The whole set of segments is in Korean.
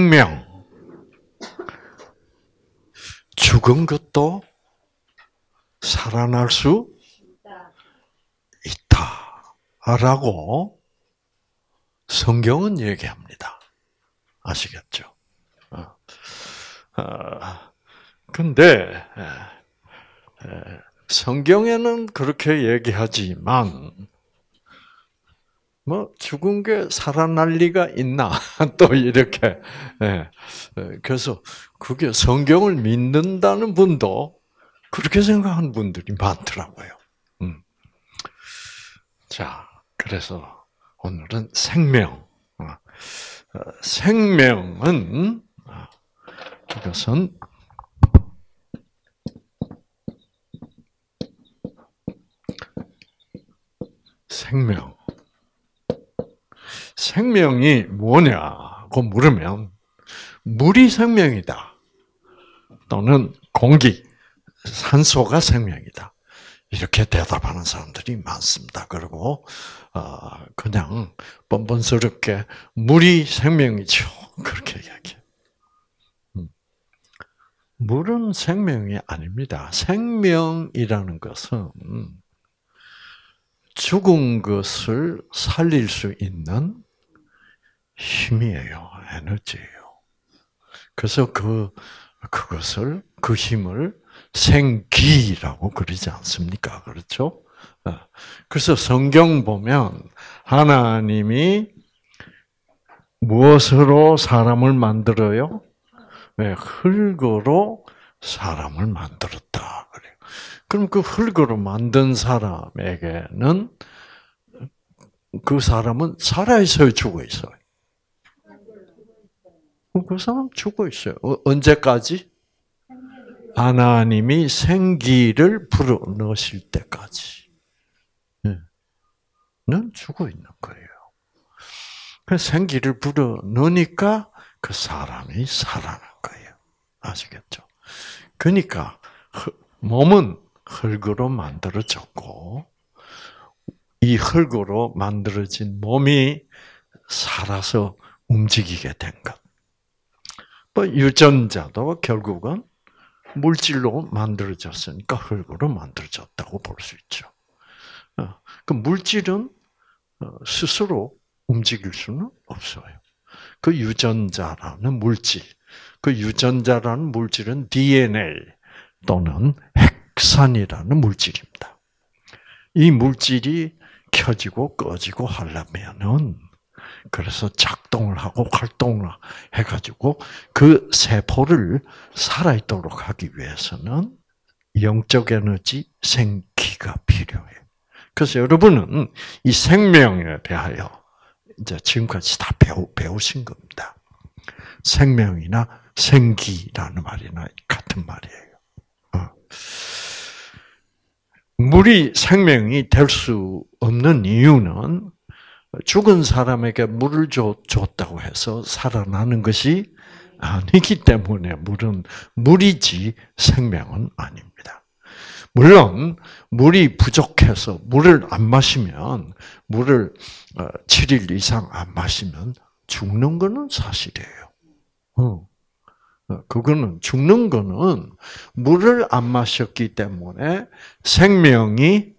생명. 죽은 것도 살아날 수 있다라고 성경은 얘기합니다. 아시겠죠? 근데 성경에는 그렇게 얘기하지만 뭐 죽은 게 살아날 리가 있나 또 이렇게 그래서 그게 성경을 믿는다는 분도 그렇게 생각하는 분들이 많더라고요. 자, 그래서 오늘은 생명. 생명은 이것은 생명. 생명이 뭐냐고 물으면 물이 생명이다. 또는 공기, 산소가 생명이다. 이렇게 대답하는 사람들이 많습니다. 그리고 그냥 뻔뻔스럽게 물이 생명이죠. 그렇게 이야기해요. 물은 생명이 아닙니다. 생명이라는 것은 죽은 것을 살릴 수 있는 힘이에요. 에너지예요. 그래서 그 힘을 생기라고 그러지 않습니까? 그렇죠? 그래서 성경 보면 하나님이 무엇으로 사람을 만들어요? 네, 흙으로 사람을 만들었다. 그래요. 그럼 그 흙으로 만든 사람에게는 그 사람은 살아있어요, 죽어 있어요? 그 사람 죽어 있어요. 언제까지? 하나님이 생기를 불어넣으실 때까지. 는 죽어 있는 거예요. 그래서 생기를 불어넣으니까 그 사람이 살아난 거예요. 아시겠죠? 그러니까 몸은 흙으로 만들어졌고 이 흙으로 만들어진 몸이 살아서 움직이게 된 것. 뭐 유전자도 결국은 물질로 만들어졌으니까 흙으로 만들어졌다고 볼 수 있죠. 그 물질은 스스로 움직일 수는 없어요. 그 유전자라는 물질, 그 유전자라는 물질은 DNA 또는 핵산이라는 물질입니다. 이 물질이 켜지고 꺼지고 하려면은 그래서 작동을 하고 활동을 해가지고 그 세포를 살아있도록 하기 위해서는 영적 에너지, 생기가 필요해요. 그래서 여러분은 이 생명에 대하여 이제 지금까지 다 배우신 겁니다. 생명이나 생기라는 말이나 같은 말이에요. 물이 생명이 될 수 없는 이유는 죽은 사람에게 물을 줬다고 해서 살아나는 것이 아니기 때문에 물은 물이지 생명은 아닙니다. 물론 물이 부족해서 물을 안 마시면 물을 7일 이상 안 마시면 죽는 거는 사실이에요. 그거는 죽는 거는 물을 안 마셨기 때문에 생명이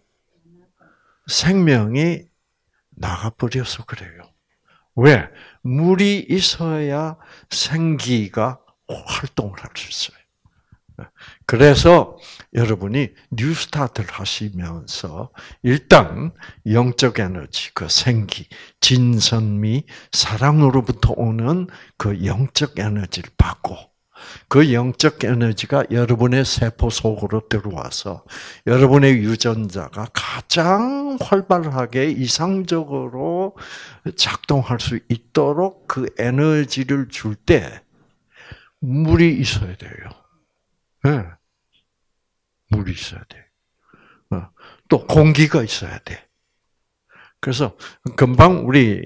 나가버려서 그래요. 왜? 물이 있어야 생기가 활동을 할 수 있어요. 그래서 여러분이 뉴스타트를 하시면서 일단 영적 에너지, 그 생기, 진선미, 사랑으로부터 오는 그 영적 에너지를 받고 그 영적 에너지가 여러분의 세포 속으로 들어와서 여러분의 유전자가 가장 활발하게 이상적으로 작동할 수 있도록 그 에너지를 줄 때 물이 있어야 돼요. 네. 물이 있어야 돼. 또 공기가 있어야 돼. 그래서 금방 우리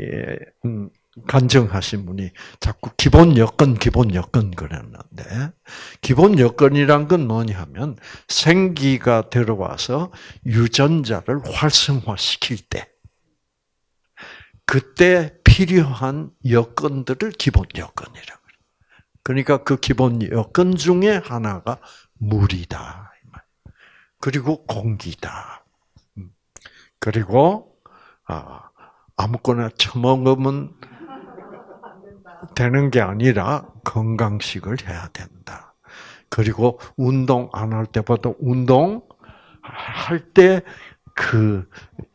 간증하신 분이 자꾸 기본 여건 그랬는데 기본 여건이란 건 뭐냐면 생기가 들어와서 유전자를 활성화시킬 때 그때 필요한 여건들을 기본 여건이라고 해요. 그러니까 그 기본 여건 중에 하나가 물이다. 그리고 공기다. 그리고 아무거나 처먹으면 되는 게 아니라 건강식을 해야 된다. 그리고 운동 안 할 때보다 운동할 때 그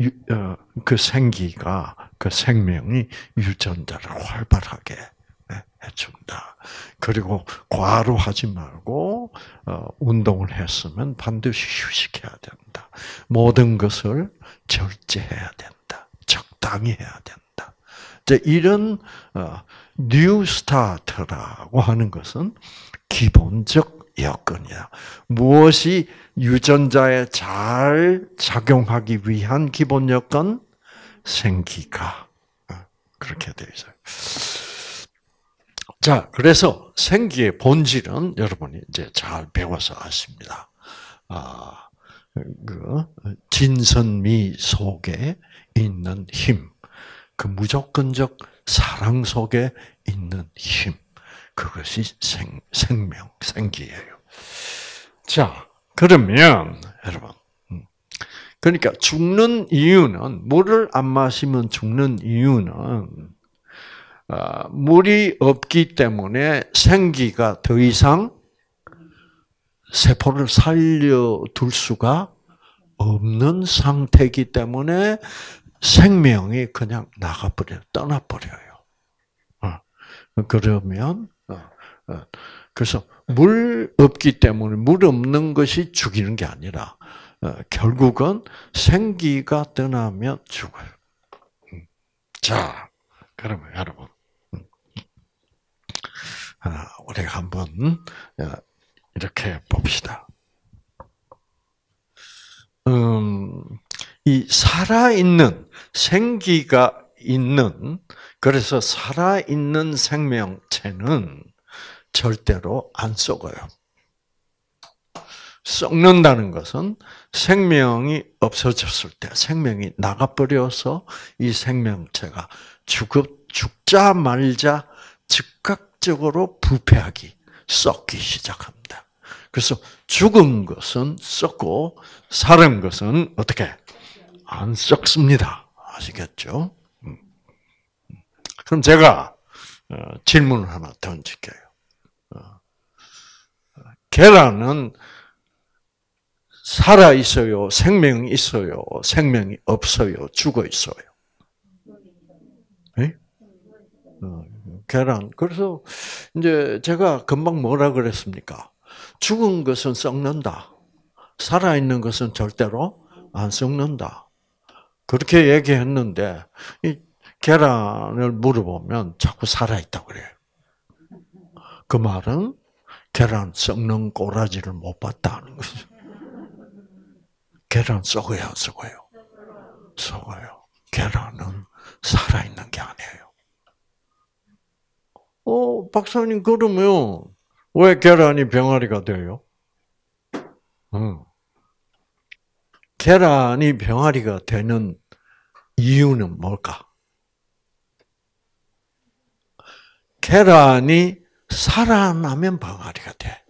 생기가, 그 생명이 유전자를 활발하게 해준다. 그리고 과로하지 말고 운동을 했으면 반드시 휴식해야 된다. 모든 것을 절제해야 된다. 적당히 해야 된다. 이런 뉴 스타트라고 하는 것은 기본적 여건이야. 무엇이 유전자에 잘 작용하기 위한 기본 여건? 생기가. 그렇게 되어 있어요. 자, 그래서 생기의 본질은 여러분이 이제 잘 배워서 아십니다. 그 진선미 속에 있는 힘, 그 무조건적 사랑 속에 있는 힘, 그것이 생명, 생기예요. 자, 그러면 여러분, 그러니까 죽는 이유는, 물을 안 마시면 죽는 이유는 물이 없기 때문에 생기가 더 이상 세포를 살려둘 수가 없는 상태이기 때문에 생명이 그냥 나가버려요. 떠나버려요. 그러면, 그래서 물 없기 때문에 물 없는 것이 죽이는 게 아니라, 결국은 생기가 떠나면 죽어요. 자, 그러면 여러분, 우리가 한번 이렇게 봅시다. 이 살아있는, 생기가 있는, 그래서 살아있는 생명체는 절대로 안 썩어요. 썩는다는 것은 생명이 없어졌을 때, 생명이 나가버려서 이 생명체가 죽자 말자 즉각적으로 부패하기, 썩기 시작합니다. 그래서 죽은 것은 썩고 살은 것은 어떻게? 안 썩습니다. 아시겠죠? 그럼 제가 질문을 하나 던질게요. 계란은 살아 있어요? 생명이 있어요? 생명이 없어요? 죽어 있어요? 네? 계란. 그래서 이제 제가 금방 뭐라 그랬습니까? 죽은 것은 썩는다. 살아 있는 것은 절대로 안 썩는다. 그렇게 얘기했는데 이 계란을 물어보면 자꾸 살아 있다고 그래요. 그 말은 계란 썩는 꼬라지를 못 봤다는 거죠. 계란 썩어요, 안 썩어요? 썩어요. 계란은 살아있는 게 아니에요. 박사님, 그러면 왜 계란이 병아리가 돼요? 계란이 병아리가 되는 이유는 뭘까? 계란이 살아나면 병아리가 돼.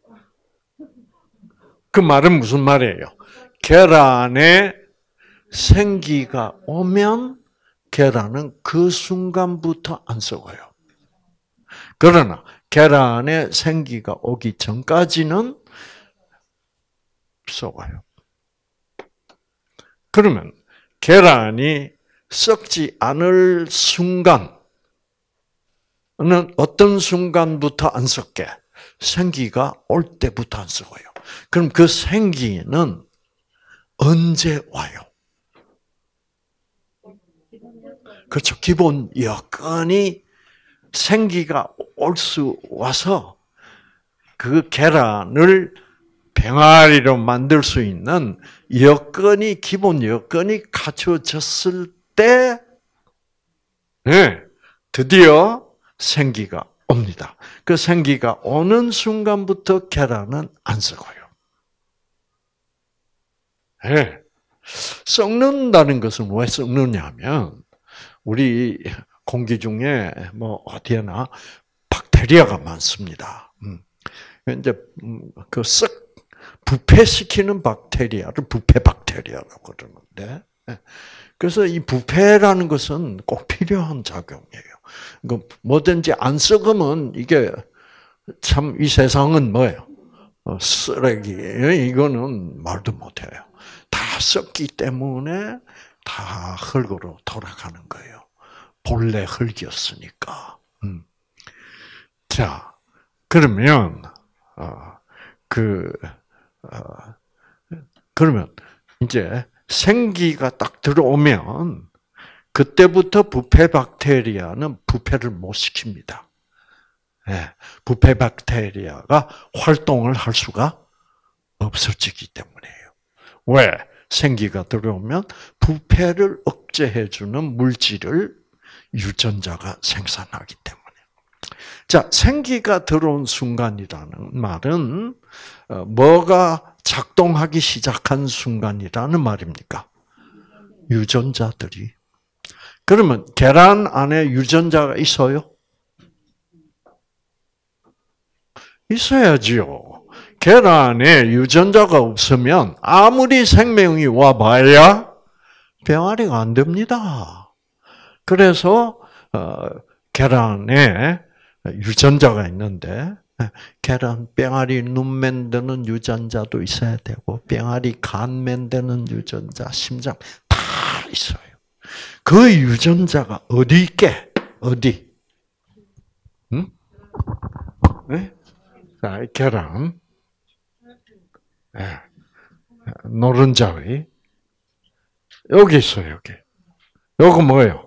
그 말은 무슨 말이에요? 계란에 생기가 오면 계란은 그 순간부터 안 썩어요. 그러나 계란에 생기가 오기 전까지는 썩어요. 그러면 계란이 썩지 않을 순간은 어떤 순간부터 안 썩게? 생기가 올 때부터 안 썩어요. 그럼 그 생기는 언제 와요? 그렇죠. 기본 여건이 생기가 와서 그 계란을 병아리로 만들 수 있는 여건이, 기본 여건이 갖춰졌을 때, 네, 드디어 생기가 옵니다. 그 생기가 오는 순간부터 계란은 안 썩어요. 네. 썩는다는 것은 왜 썩느냐 하면, 우리 공기 중에 뭐 어디에나 박테리아가 많습니다. 이제 썩 부패시키는 박테리아를 부패 박테리아라고 그러는데, 그래서 이 부패라는 것은 꼭 필요한 작용이에요. 뭐든지 안 썩으면 이게 참 이 세상은 뭐예요? 쓰레기. 이거는 말도 못해요. 다 썩기 때문에 다 흙으로 돌아가는 거예요. 본래 흙이었으니까. 자, 그러면 그러면 이제 생기가 딱 들어오면 그때부터 부패 박테리아는 부패를 못 시킵니다. 네, 부패 박테리아가 활동을 할 수가 없어지기 때문이에요. 왜? 생기가 들어오면 부패를 억제해주는 물질을 유전자가 생산하기 때문에. 자, 생기가 들어온 순간이라는 말은 뭐가 작동하기 시작한 순간이라는 말입니까? 유전자들이. 그러면 계란 안에 유전자가 있어요? 있어야지요. 계란에 유전자가 없으면 아무리 생명이 와봐야 병아리가 안 됩니다. 그래서 계란에 유전자가 있는데 계란 병아리 눈 만드는 유전자도 있어야 되고 병아리 간 만드는 유전자, 심장 다 있어요. 그 유전자가 어디 있게? 어디? 응? 네? 자, 계란. 네. 노른자의 여기 있어요, 여기. 요거 뭐예요?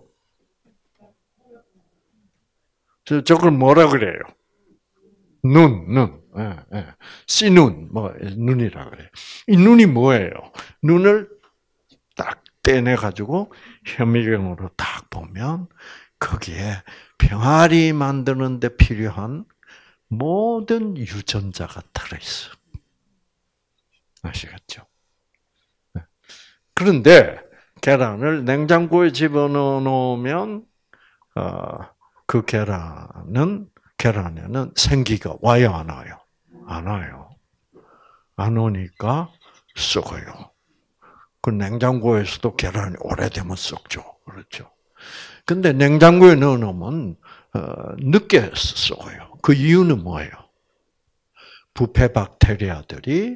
저걸 뭐라 그래요? 눈. 씨눈, 눈이라 그래요. 이 눈이 뭐예요? 눈을 딱 떼내가지고 현미경으로 딱 보면 거기에 병아리 만드는 데 필요한 모든 유전자가 들어있어. 아시겠죠? 그런데 계란을 냉장고에 집어넣어 놓으면 그 계란에는 생기가 와요, 안 와요? 안 와요. 안 오니까 썩어요. 그 냉장고에서도 계란이 오래되면 썩죠. 그렇죠. 근데 냉장고에 넣어 놓으면 늦게 썩어요. 그 이유는 뭐예요? 부패 박테리아들이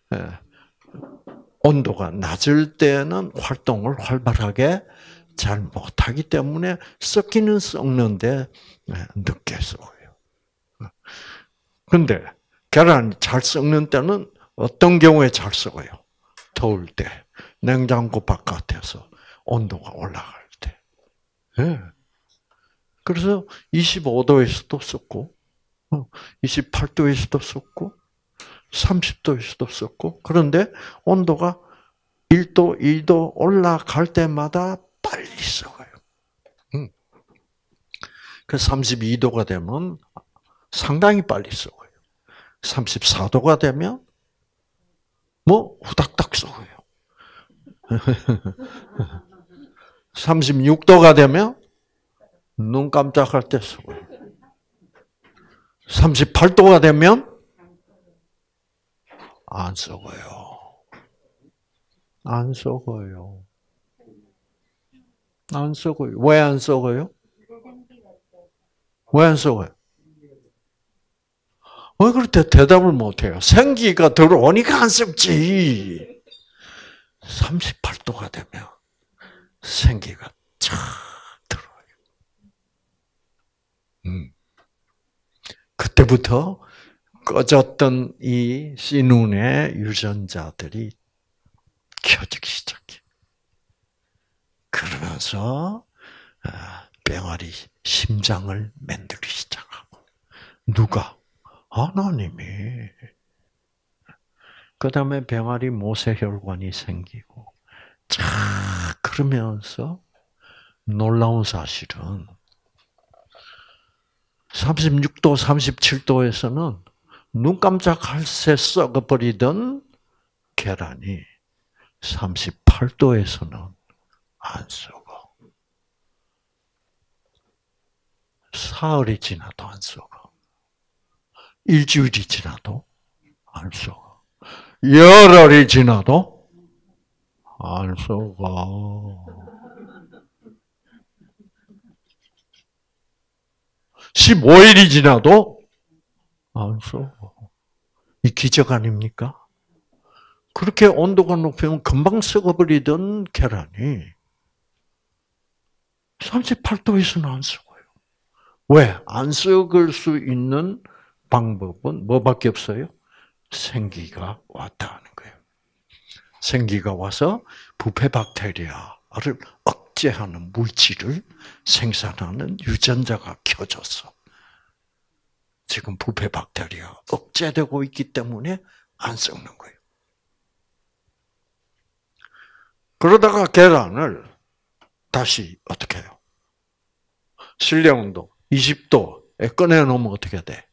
온도가 낮을 때는 활동을 활발하게 잘 못하기 때문에 썩기는 썩는데 늦게 썩어요. 그런데 계란이 잘 썩는 때는 어떤 경우에 잘 썩어요? 더울 때, 냉장고 바깥에서 온도가 올라갈 때. 그래서 25도에서도 썩고, 28도에서도 썩고, 30도에서도 썩고, 그런데 온도가 1도, 2도 올라갈 때마다 빨리 썩어요. 그 32도가 되면 상당히 빨리 썩어요. 34도가 되면 후닥닥 썩어요. 36도가 되면 눈 깜짝할 때 썩어요. 38도가 되면 안 썩어요. 안 썩어요. 안 썩어요. 왜 안 썩어요? 왜 안 썩어요? 왜 그렇게 대답을 못해요? 생기가 들어오니까 안 썩지. 38도가 되면 생기가 쫙 들어와요. 그때부터 꺼졌던 이 씨눈의 유전자들이 켜지기 시작해. 그러면서 병아리 심장을 만들기 시작하고. 누가? 하나님이. 그 다음에 병아리 모세혈관이 생기고. 자, 그러면서 놀라운 사실은 36도, 37도에서는 눈 깜짝할 새 썩어버리던 계란이 38도에서는 안 썩어. 사흘이 지나도 안 썩어. 일주일이 지나도 안 썩어. 열흘이 지나도 안 썩어. 15일이 지나도 안 썩어. 이 기적 아닙니까? 그렇게 온도가 높으면 금방 썩어버리던 계란이 38도에서는 안 썩어요. 왜? 안 썩을 수 있는 방법은 뭐밖에 없어요? 생기가 왔다 하는 거예요. 생기가 와서 부패 박테리아를 억제하는 물질을 생산하는 유전자가 켜져서 지금 부패 박테리아 억제되고 있기 때문에 안 썩는 거예요. 그러다가 계란을 다시 어떻게 해요? 실내 온도 20도에 꺼내놓으면 어떻게 돼?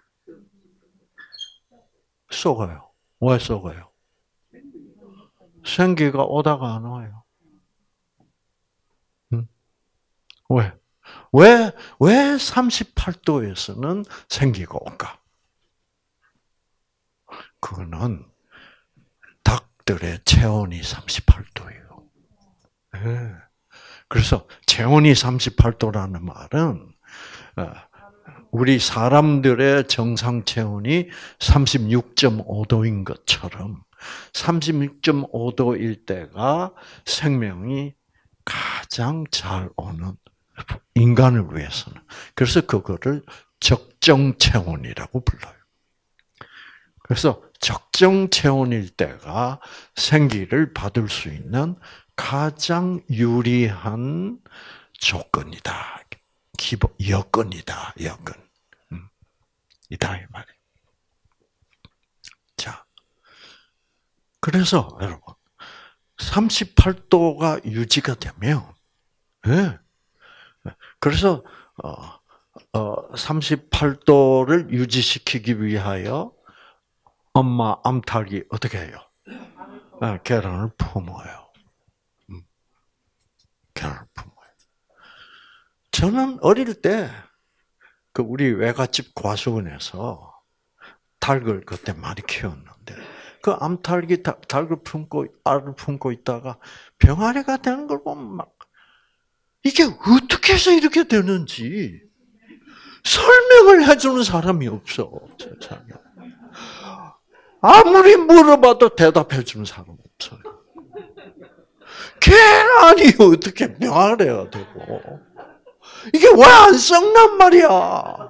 썩어요. 왜 썩어요? 생기가 오다가 안 와요. 왜? 왜 38도에서는 생기가 올까? 그거는 닭들의 체온이 38도예요. 네. 그래서 체온이 38도라는 말은 우리 사람들의 정상 체온이 36.5도인 것처럼 36.5도일 때가 생명이 가장 잘 오는 인간을 위해서는. 그래서 그거를 적정 체온이라고 불러요. 그래서 적정 체온일 때가 생기를 받을 수 있는 가장 유리한 조건이다. 기본 여건이다. 여건. 이다 이 말이에요. 자, 그래서 여러분 38도가 유지가 되면, 네. 그래서 38도를 유지시키기 위하여 엄마 암탉이 어떻게 해요? 계란을 품어요. 계란을 품어요. 저는 어릴 때 그 우리 외갓집 과수원에서 닭을 그때 많이 키웠는데 그 암탉이 닭을 품고 알을 품고 있다가 병아리가 되는 걸 보면 막 이게 어떻게 해서 이렇게 되는지 설명을 해주는 사람이 없어, 세상에. 아무리 물어봐도 대답해주는 사람 없어요. 계란이 어떻게 병아리가 되고 이게 왜 안 썩난 말이야?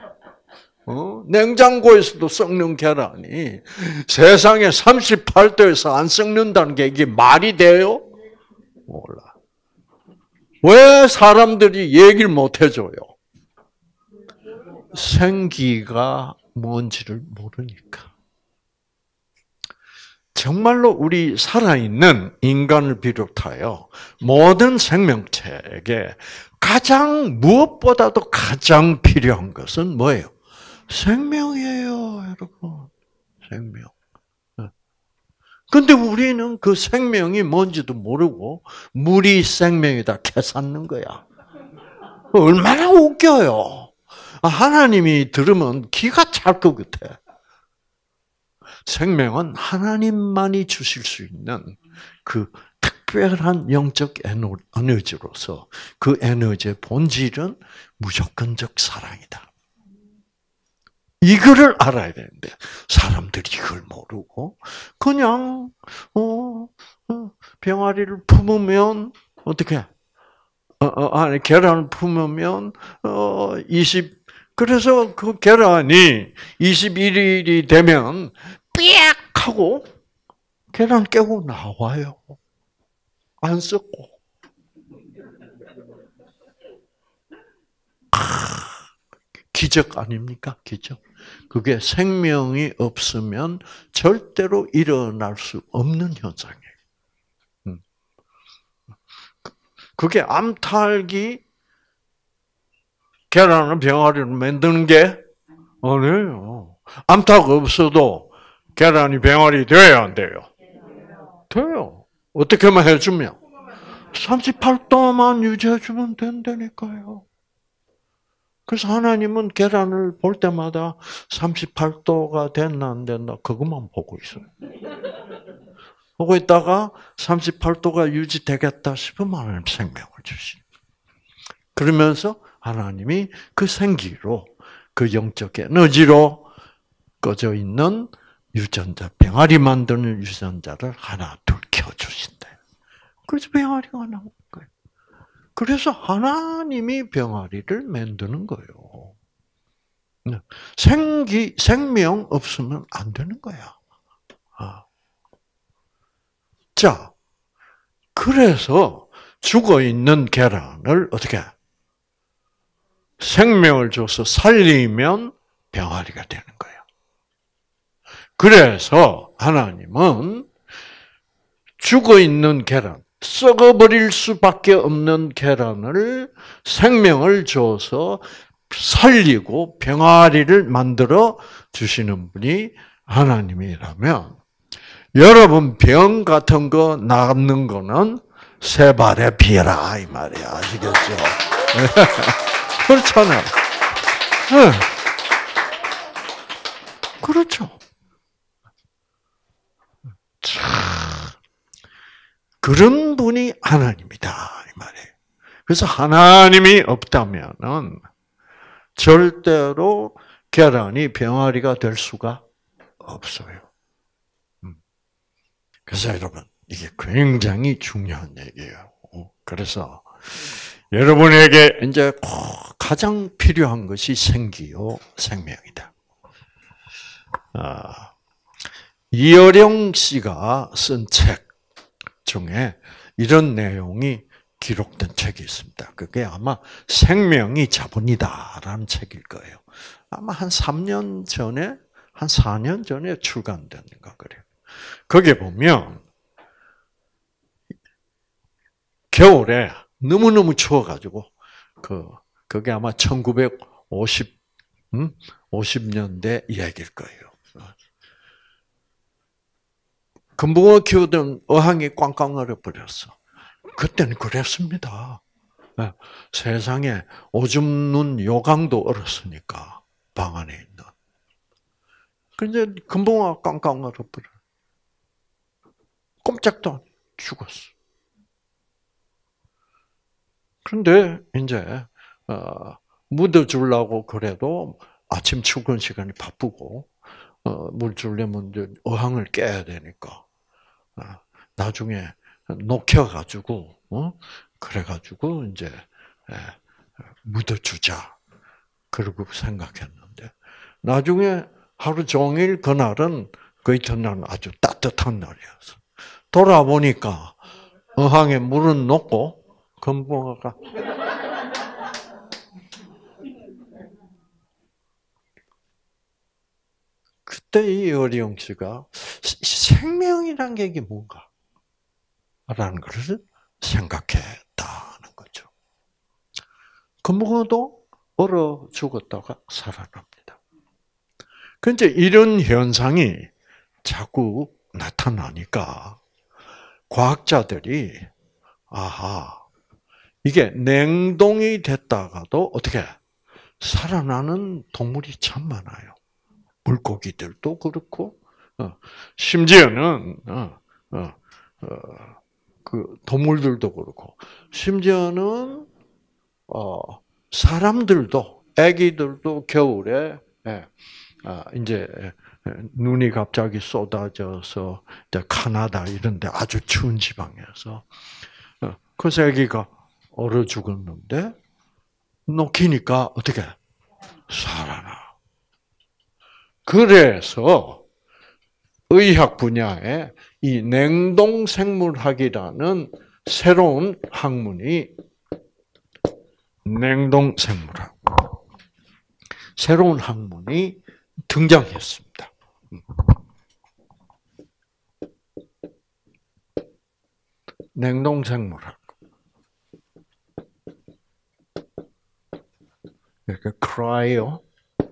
냉장고에서도 썩는 계란이 세상에 38도에서 안 썩는다는 게 이게 말이 돼요? 몰라. 왜 사람들이 얘기를 못 해줘요? 생기가 뭔지를 모르니까. 정말로 우리 살아있는 인간을 비롯하여 모든 생명체에게 무엇보다도 가장 필요한 것은 뭐예요? 생명이에요, 여러분. 생명. 근데 우리는 그 생명이 뭔지도 모르고 물이 생명이다 캐삼는 거야. 얼마나 웃겨요. 하나님이 들으면 기가 찰 것 같아. 생명은 하나님만이 주실 수 있는 그 특별한 영적 에너지로서 그 에너지의 본질은 무조건적 사랑이다. 이거를 알아야 되는데 사람들이 이걸 모르고 그냥 병아리를 품으면 어떻게? 아니 계란을 품으면 그래서 그 계란이 21일이 되면 삐약 하고 계란 깨고 나와요. 안 썩고. 기적 아닙니까? 기적. 그게 생명이 없으면 절대로 일어날 수 없는 현상이에요. 그게 암탉이 계란을 병아리를 만드는 게 아니에요. 암탉 없어도 계란이 병아리 돼야 안 돼요? 돼요. 어떻게만 해주면? 38도만 유지해주면 된다니까요. 그래서 하나님은 계란을 볼 때마다 38도가 됐나 안 됐나 그것만 보고 있어요. 보고 있다가 38도가 유지되겠다 싶으면 하나님 생명을 주시. 그러면서 하나님이 그 생기로 그 영적 에너지로 꺼져 있는 유전자, 병아리 만드는 유전자를 하나 둘 켜주신대. 그래서 병아리가 나온 거예요. 그래서 하나님이 병아리를 만드는 거예요. 생명 없으면 안 되는 거야. 자, 그래서 죽어 있는 계란을 어떻게 생명을 줘서 살리면 병아리가 되는 거예요. 그래서 하나님은 죽어 있는 계란, 썩어버릴 수밖에 없는 계란을 생명을 줘서 살리고 병아리를 만들어 주시는 분이 하나님이라면 여러분 병 같은 거 낫는 거는 세 발에 피해라 이 말이야. 아시겠죠? 그렇잖아요. 네. 그렇죠. 참, 그런 분이 하나님이다 이 말이에요. 그래서 하나님이 없다면은 절대로 계란이 병아리가 될 수가 없어요. 그래서 여러분 이게 굉장히 중요한 얘기예요. 그래서 여러분에게 이제 가장 필요한 것이 생기요 생명이다. 이어령 씨가 쓴 책 중에 이런 내용이 기록된 책이 있습니다. 그게 아마 생명이 자본이다라는 책일 거예요. 아마 한 3년 전에, 한 4년 전에 출간됐는가 그래요. 거기에 보면 겨울에 너무너무 추워가지고 그게 아마 50년대 이야기일 거예요. 금붕어 키우던 어항이 꽝꽝 얼어버렸어. 그때는 그랬습니다. 세상에 오줌 눈 요강도 얼었으니까 방 안에 있는. 근데 금붕어가 꽝꽝 얼어버려. 꼼짝도 안 죽었어. 그런데 이제 묻어주려고 그래도 아침 출근 시간이 바쁘고 물 주려면 이제 어항을 깨야 되니까 나중에 녹여가지고 그래가지고 이제 묻어주자 그러고 생각했는데 나중에 하루 종일 그날은 그 이튿날은 아주 따뜻한 날이었어. 돌아보니까 어항에 물은 녹고 금붕어가 그때 이 어리영 씨가 생명이란 게 이게 뭔가? 라는 것을 생각했다는 거죠. 금붕어도 얼어 죽었다가 살아납니다. 그런데 이런 현상이 자꾸 나타나니까 과학자들이 이게 냉동이 됐다가도 어떻게 살아나는 동물이 참 많아요. 물고기들도 그렇고 심지어는 그 동물들도 그렇고 심지어는 사람들도 아기들도 겨울에 이제 눈이 갑자기 쏟아져서 카나다 이런 데 아주 추운 지방에서 그 아기가 얼어 죽었는데 녹히니까 어떻게 살아나. 그래서 의학 분야에 이 냉동 생물학이라는 새로운 학문이 냉동 생물학 새로운 학문이 등장했습니다. 냉동 생물학. 그러니까 크라이오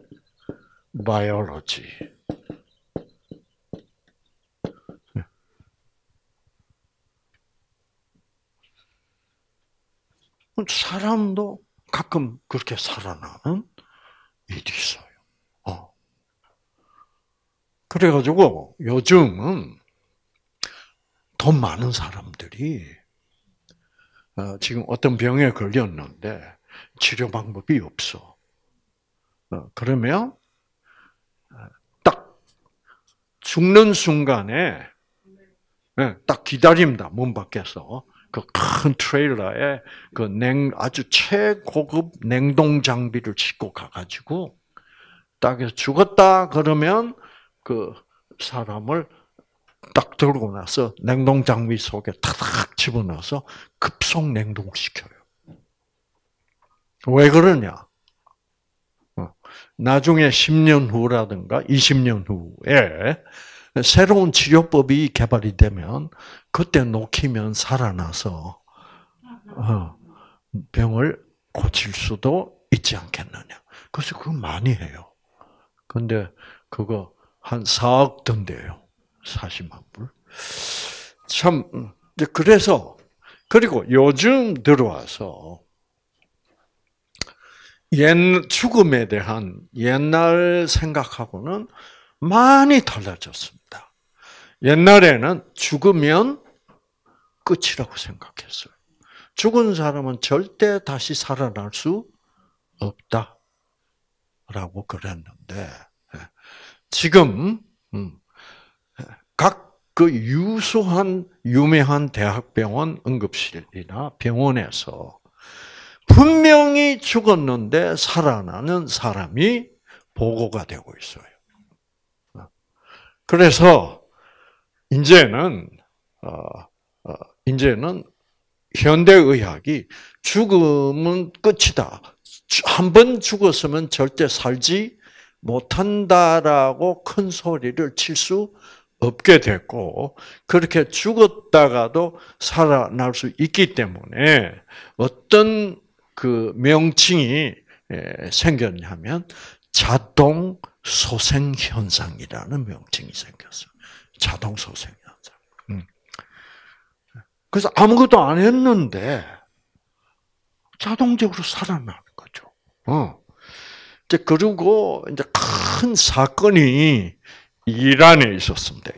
바이올로지. 사람도 가끔 그렇게 살아나는 일이 있어요. 그래가지고 요즘은 돈 많은 사람들이 지금 어떤 병에 걸렸는데 치료 방법이 없어. 그러면 딱 죽는 순간에 딱 기다립니다. 문 밖에서. 그 큰 트레일러에 아주 최고급 냉동 장비를 싣고 가가지고 딱 죽었다 그러면 그 사람을 딱 들고 나서 냉동 장비 속에 탁탁 집어넣어서 급속 냉동시켜요. 왜 그러냐? 나중에 10년 후라든가 20년 후에 새로운 치료법이 개발이 되면 그때 놓기면 살아나서 병을 고칠 수도 있지 않겠느냐. 그래서 그거 많이 해요. 근데 그거 한 4억 든대요. 40만 불. 참, 그래서, 그리고 요즘 들어와서 죽음에 대한 옛날 생각하고는 많이 달라졌습니다. 옛날에는 죽으면 끝이라고 생각했어요. 죽은 사람은 절대 다시 살아날 수 없다라고 그랬는데, 지금 각 그 유명한 대학병원 응급실이나 병원에서 분명히 죽었는데 살아나는 사람이 보고가 되고 있어요. 그래서 이제는 현대의학이 죽음은 끝이다. 한 번 죽었으면 절대 살지 못한다라고 큰 소리를 칠 수 없게 됐고, 그렇게 죽었다가도 살아날 수 있기 때문에 어떤 그 명칭이 생겼냐면 자동 소생 현상이라는 명칭이 생겼어요. 자동 소생 현상. 그래서 아무것도 안 했는데 자동적으로 살아나는 거죠. 그리고 이제 큰 사건이 이란에 있었습니다.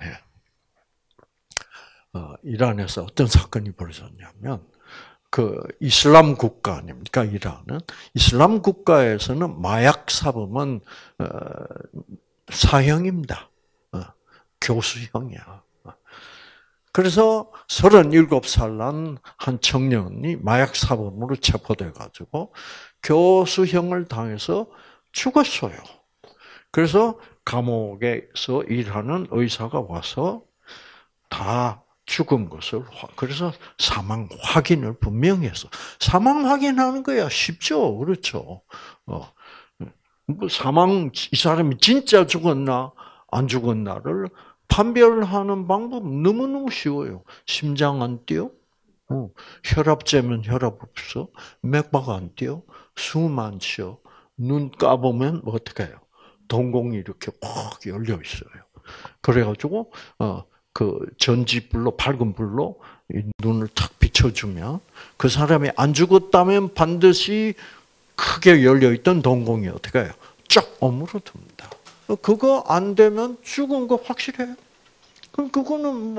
이란에서 어떤 사건이 벌어졌냐면, 그 이슬람 국가 아닙니까? 이란은 이슬람 국가에서는 마약 사범은 사형입니다. 교수형이야. 그래서 37살 난 한 청년이 마약 사범으로 체포돼 가지고 교수형을 당해서 죽었어요. 그래서 감옥에서 일하는 의사가 와서 다 죽은 것을, 그래서 사망 확인을 분명히 했어. 사망 확인하는 거야 쉽죠, 그렇죠? 이 사람이 진짜 죽었나 안 죽었나를 판별하는 방법 너무너무 쉬워요. 심장 안 뛰어? 혈압 재면 혈압 없어? 맥박 안 뛰어? 숨 안 쉬어? 눈 까보면 어떻게 해요? 동공이 이렇게 확 열려 있어요. 그래가지고 그 전지불로, 밝은 불로 눈을 탁 비춰주면 그 사람이 안 죽었다면 반드시 크게 열려 있던 동공이 어떻게 해요? 쫙 오므러듭니다. 그거 안 되면 죽은 거 확실해요. 그럼 그거는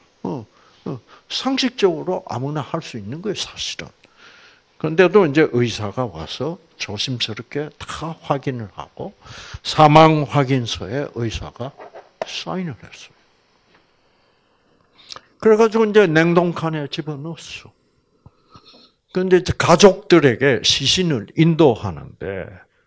상식적으로 아무나 할 수 있는 거예요, 사실은. 그런데도 이제 의사가 와서 조심스럽게 다 확인을 하고 사망 확인서에 의사가 사인을 했어요. 그래가지고 이제 냉동칸에 집어넣었어. 그런데 이제 가족들에게 시신을 인도하는데,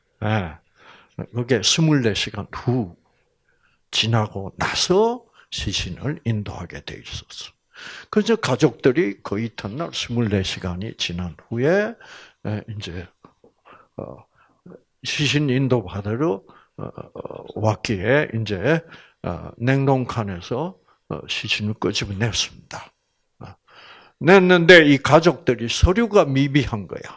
그게 24시간 후 지나고 나서 시신을 인도하게 돼 있었어. 그래서 가족들이 그 이튿날 24시간이 지난 후에 이제 시신 인도 받으러 왔기에 이제 냉동칸에서 시신을 끄집어냈습니다. 냈는데 이 가족들이 서류가 미비한 거야.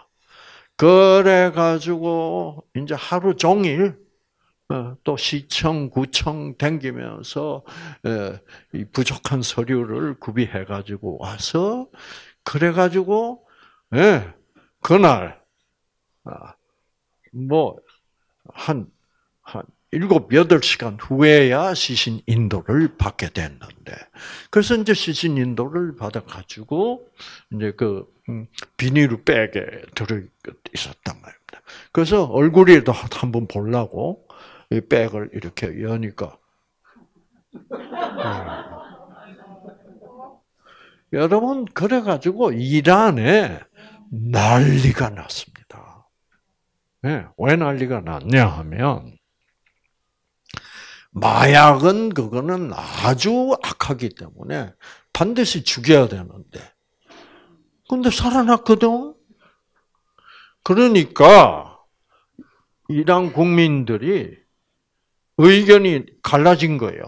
그래가지고 이제 하루 종일 또 시청, 구청 댕기면서 이 부족한 서류를 구비해가지고 와서 그래가지고 그날 뭐, 한 7, 8시간 후에야 시신 인도를 받게 됐는데, 그래서 이제 시신 인도를 받아가지고, 이제 비닐 백에 들어 있었단 말입니다. 그래서 얼굴에도 한번 보려고, 이 백을 이렇게 여니까, 여러분, 그래가지고 이란에 난리가 났습니다. 네, 왜 난리가 났냐 하면, 마약은 그거는 아주 악하기 때문에 반드시 죽여야 되는데. 근데 살아났거든? 그러니까, 이란 국민들이 의견이 갈라진 거예요.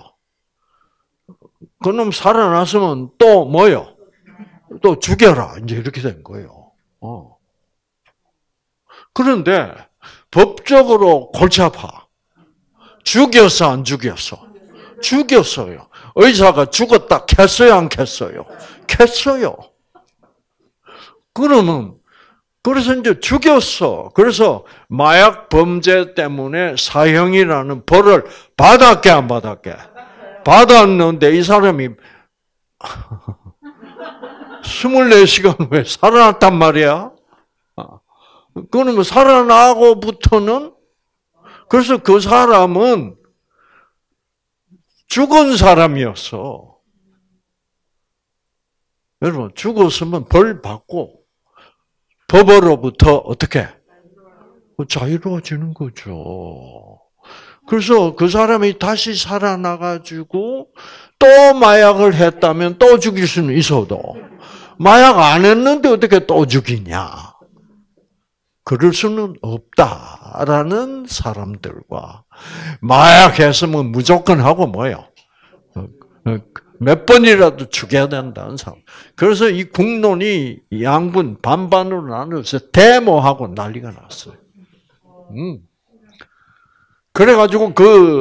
그놈 살아났으면 또 뭐요? 또 죽여라. 이제 이렇게 된 거예요. 그런데 법적으로 골치 아파. 죽였어, 안 죽였어? 죽였어요. 의사가 죽었다 캤어요, 안 캤어요? 캤어요. 그러면, 그래서 이제 죽였어. 그래서 마약 범죄 때문에 사형이라는 벌을 받았게, 안 받았게? 받았는데 이 사람이 24시간 후에 살아났단 말이야. 그러면 살아나고부터는, 그래서 그 사람은 죽은 사람이었어. 여러분, 죽었으면 벌 받고 법으로부터 어떻게? 자유로워지는 거죠. 그래서 그 사람이 다시 살아나가지고 또 마약을 했다면 또 죽일 수는 있어도 마약 안 했는데 어떻게 또 죽이냐. 그럴 수는 없다라는 사람들과 마약했으면 무조건 하고 뭐예요? 몇 번이라도 죽여야 된다는 사람. 그래서 이 국론이 양분 반반으로 나눠서 데모하고 난리가 났어요. 그래가지고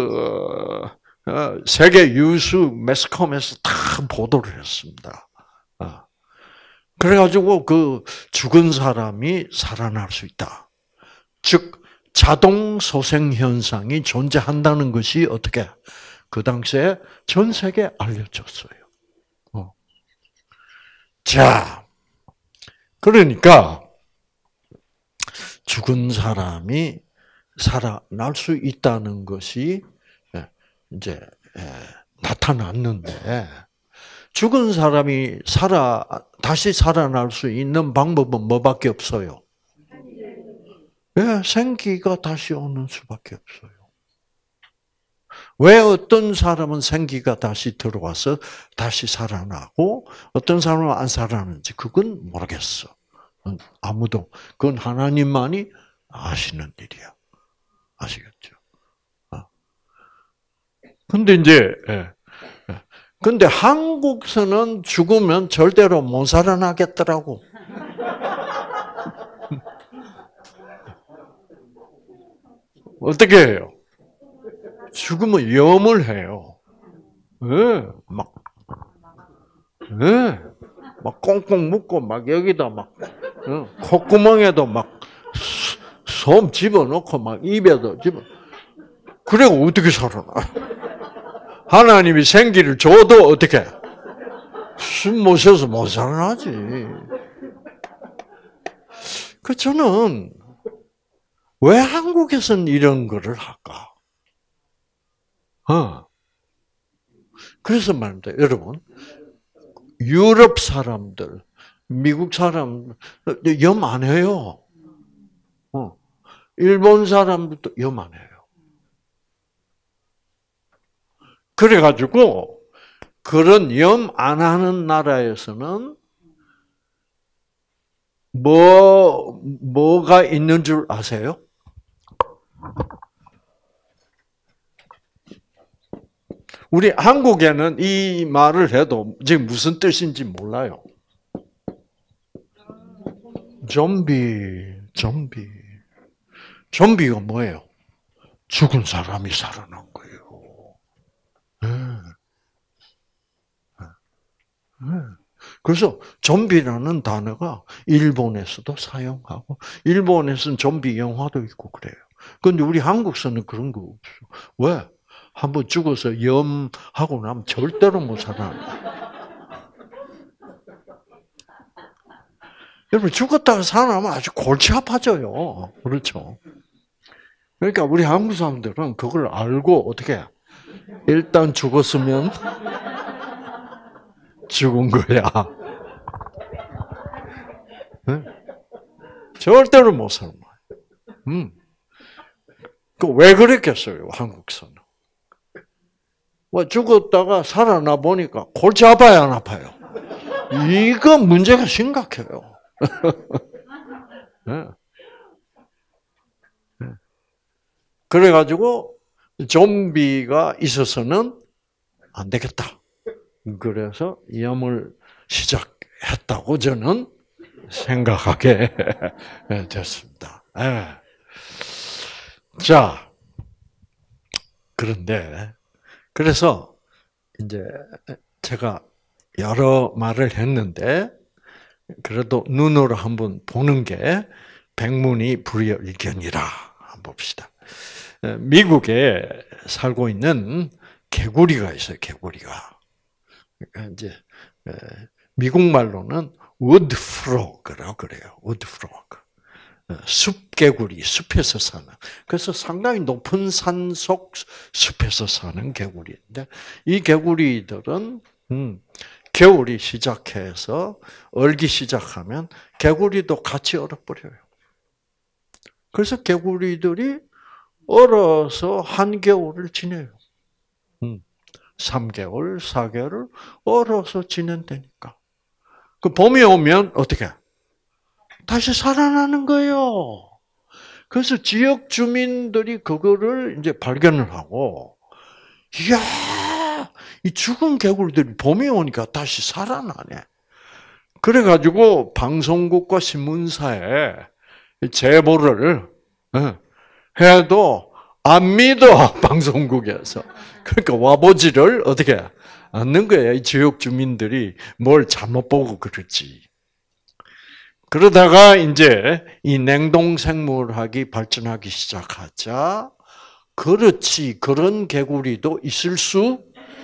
세계 유수 매스컴에서 다 보도를 했습니다. 그래가지고 그 죽은 사람이 살아날 수 있다. 즉 자동 소생 현상이 존재한다는 것이 어떻게 그 당시에 전 세계에 알려졌어요. 자, 그러니까 죽은 사람이 살아날 수 있다는 것이 이제 나타났는데, 죽은 사람이 다시 살아날 수 있는 방법은 뭐밖에 없어요? 생기가 다시 오는 수밖에 없어요. 왜 어떤 사람은 생기가 다시 들어와서 다시 살아나고 어떤 사람은 안 살아나는지 그건 모르겠어. 아무도. 그건 하나님만이 아시는 일이야. 아시겠죠? 근데 이제 근데 한국서는 죽으면 절대로 못 살아나겠더라고. 어떻게 해요? 죽으면 염을 해요. 막 꽁꽁 묶고 막 여기다 막 콧구멍에도 막 솜 집어넣고 막 입에도 그래 어떻게 살아나? 하나님이 생기를 줘도 어떻게? 숨 못 쉬어서 못 살아나지. 저는 왜 한국에서는 이런 거를 할까? 그래서 말입니다. 여러분, 유럽 사람들, 미국 사람들, 염 안 해요. 일본 사람들도 염 안 해요. 그래가지고, 그런 염 안 하는 나라에서는 뭐가 있는 줄 아세요? 우리 한국에는 이 말을 해도 지금 무슨 뜻인지 몰라요. 좀비가 뭐예요? 죽은 사람이 살아난 거예요. 그래서 좀비라는 단어가 일본에서도 사용하고 일본에서는 좀비 영화도 있고 그래요. 그런데 우리 한국에서는 그런 거 없어. 왜? 한번 죽어서 염하고 나면 절대로 못 살아난다. 여러분 죽었다가 살아나면 아주 골치 아파져요. 그렇죠? 그러니까 우리 한국 사람들은 그걸 알고 어떻게 일단 죽었으면 죽은 거야. 네? 절대로 못 살아. 왜 그랬겠어요, 한국에서는? 죽었다가 살아나 보니까 골치 아파요, 안 아파요? 이거 문제가 심각해요. 네. 네. 그래가지고 좀비가 있어서는 안 되겠다. 그래서 염을 시작했다고 저는 생각하게 됐습니다. 네. 자, 그런데 그래서 이제 제가 여러 말을 했는데 그래도 눈으로 한번 보는 게 백문이 불여일견이라 한번 봅시다. 미국에 살고 있는 개구리가 있어요. 개구리가 이제 미국 말로는 wood frog라고 그래요. wood frog. 숲개구리, 숲에서 사는. 그래서 상당히 높은 산속 숲에서 사는 개구리인데 이 개구리들은 겨울이 시작해서 얼기 시작하면 개구리도 같이 얼어버려요. 그래서 개구리들이 얼어서 한겨울을 지내요. 3개월, 4개월을 얼어서 지낸다니까. 그 봄이 오면 어떻게? 다시 살아나는 거예요. 그래서 지역 주민들이 그거를 이제 발견을 하고, 이야, 이 죽은 개구리들이 봄이 오니까 다시 살아나네. 그래가지고 방송국과 신문사에 제보를 해도 안 믿어, 방송국에서. 그러니까 와보지를 어떻게 않는 거예요. 이 지역 주민들이 뭘 잘못 보고 그러지. 그러다가 이제 이 냉동생물학이 발전하기 시작하자, 그렇지, 그런 개구리도 있을 수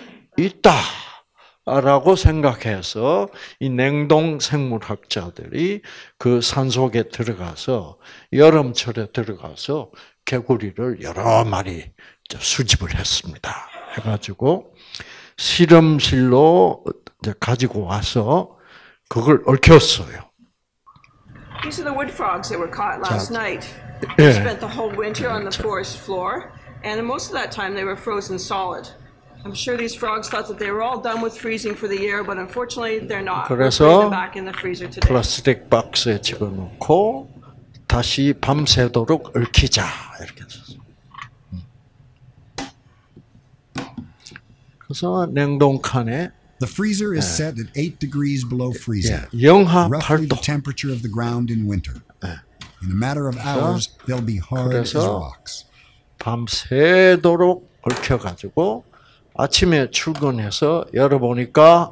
있다라고 생각해서 이 냉동생물학자들이 그 산속에 들어가서 여름철에 들어가서 개구리를 여러 마리 수집을 했습니다. 해가지고 실험실로 가지고 와서 그걸 얽혔어요. These are the wood frogs that were caught last night. They spent the whole winter on the forest floor, and most of that time they were frozen solid. I'm sure these frogs thought that they were all done with freezing for the year, but unfortunately they're not. We're putting them back in the freezer today. 플라스틱 박스에 집어넣고 다시 밤새도록 얽히자 이렇게 했어요. 그래서 냉동칸에 The freezer is set at 8 degrees below freezing, 영하 roughly the 8도. temperature of the ground in winter. In a matter of hours, they'll be hard as rocks. 밤새도록 얽혀가지고 아침에 출근해서 열어보니까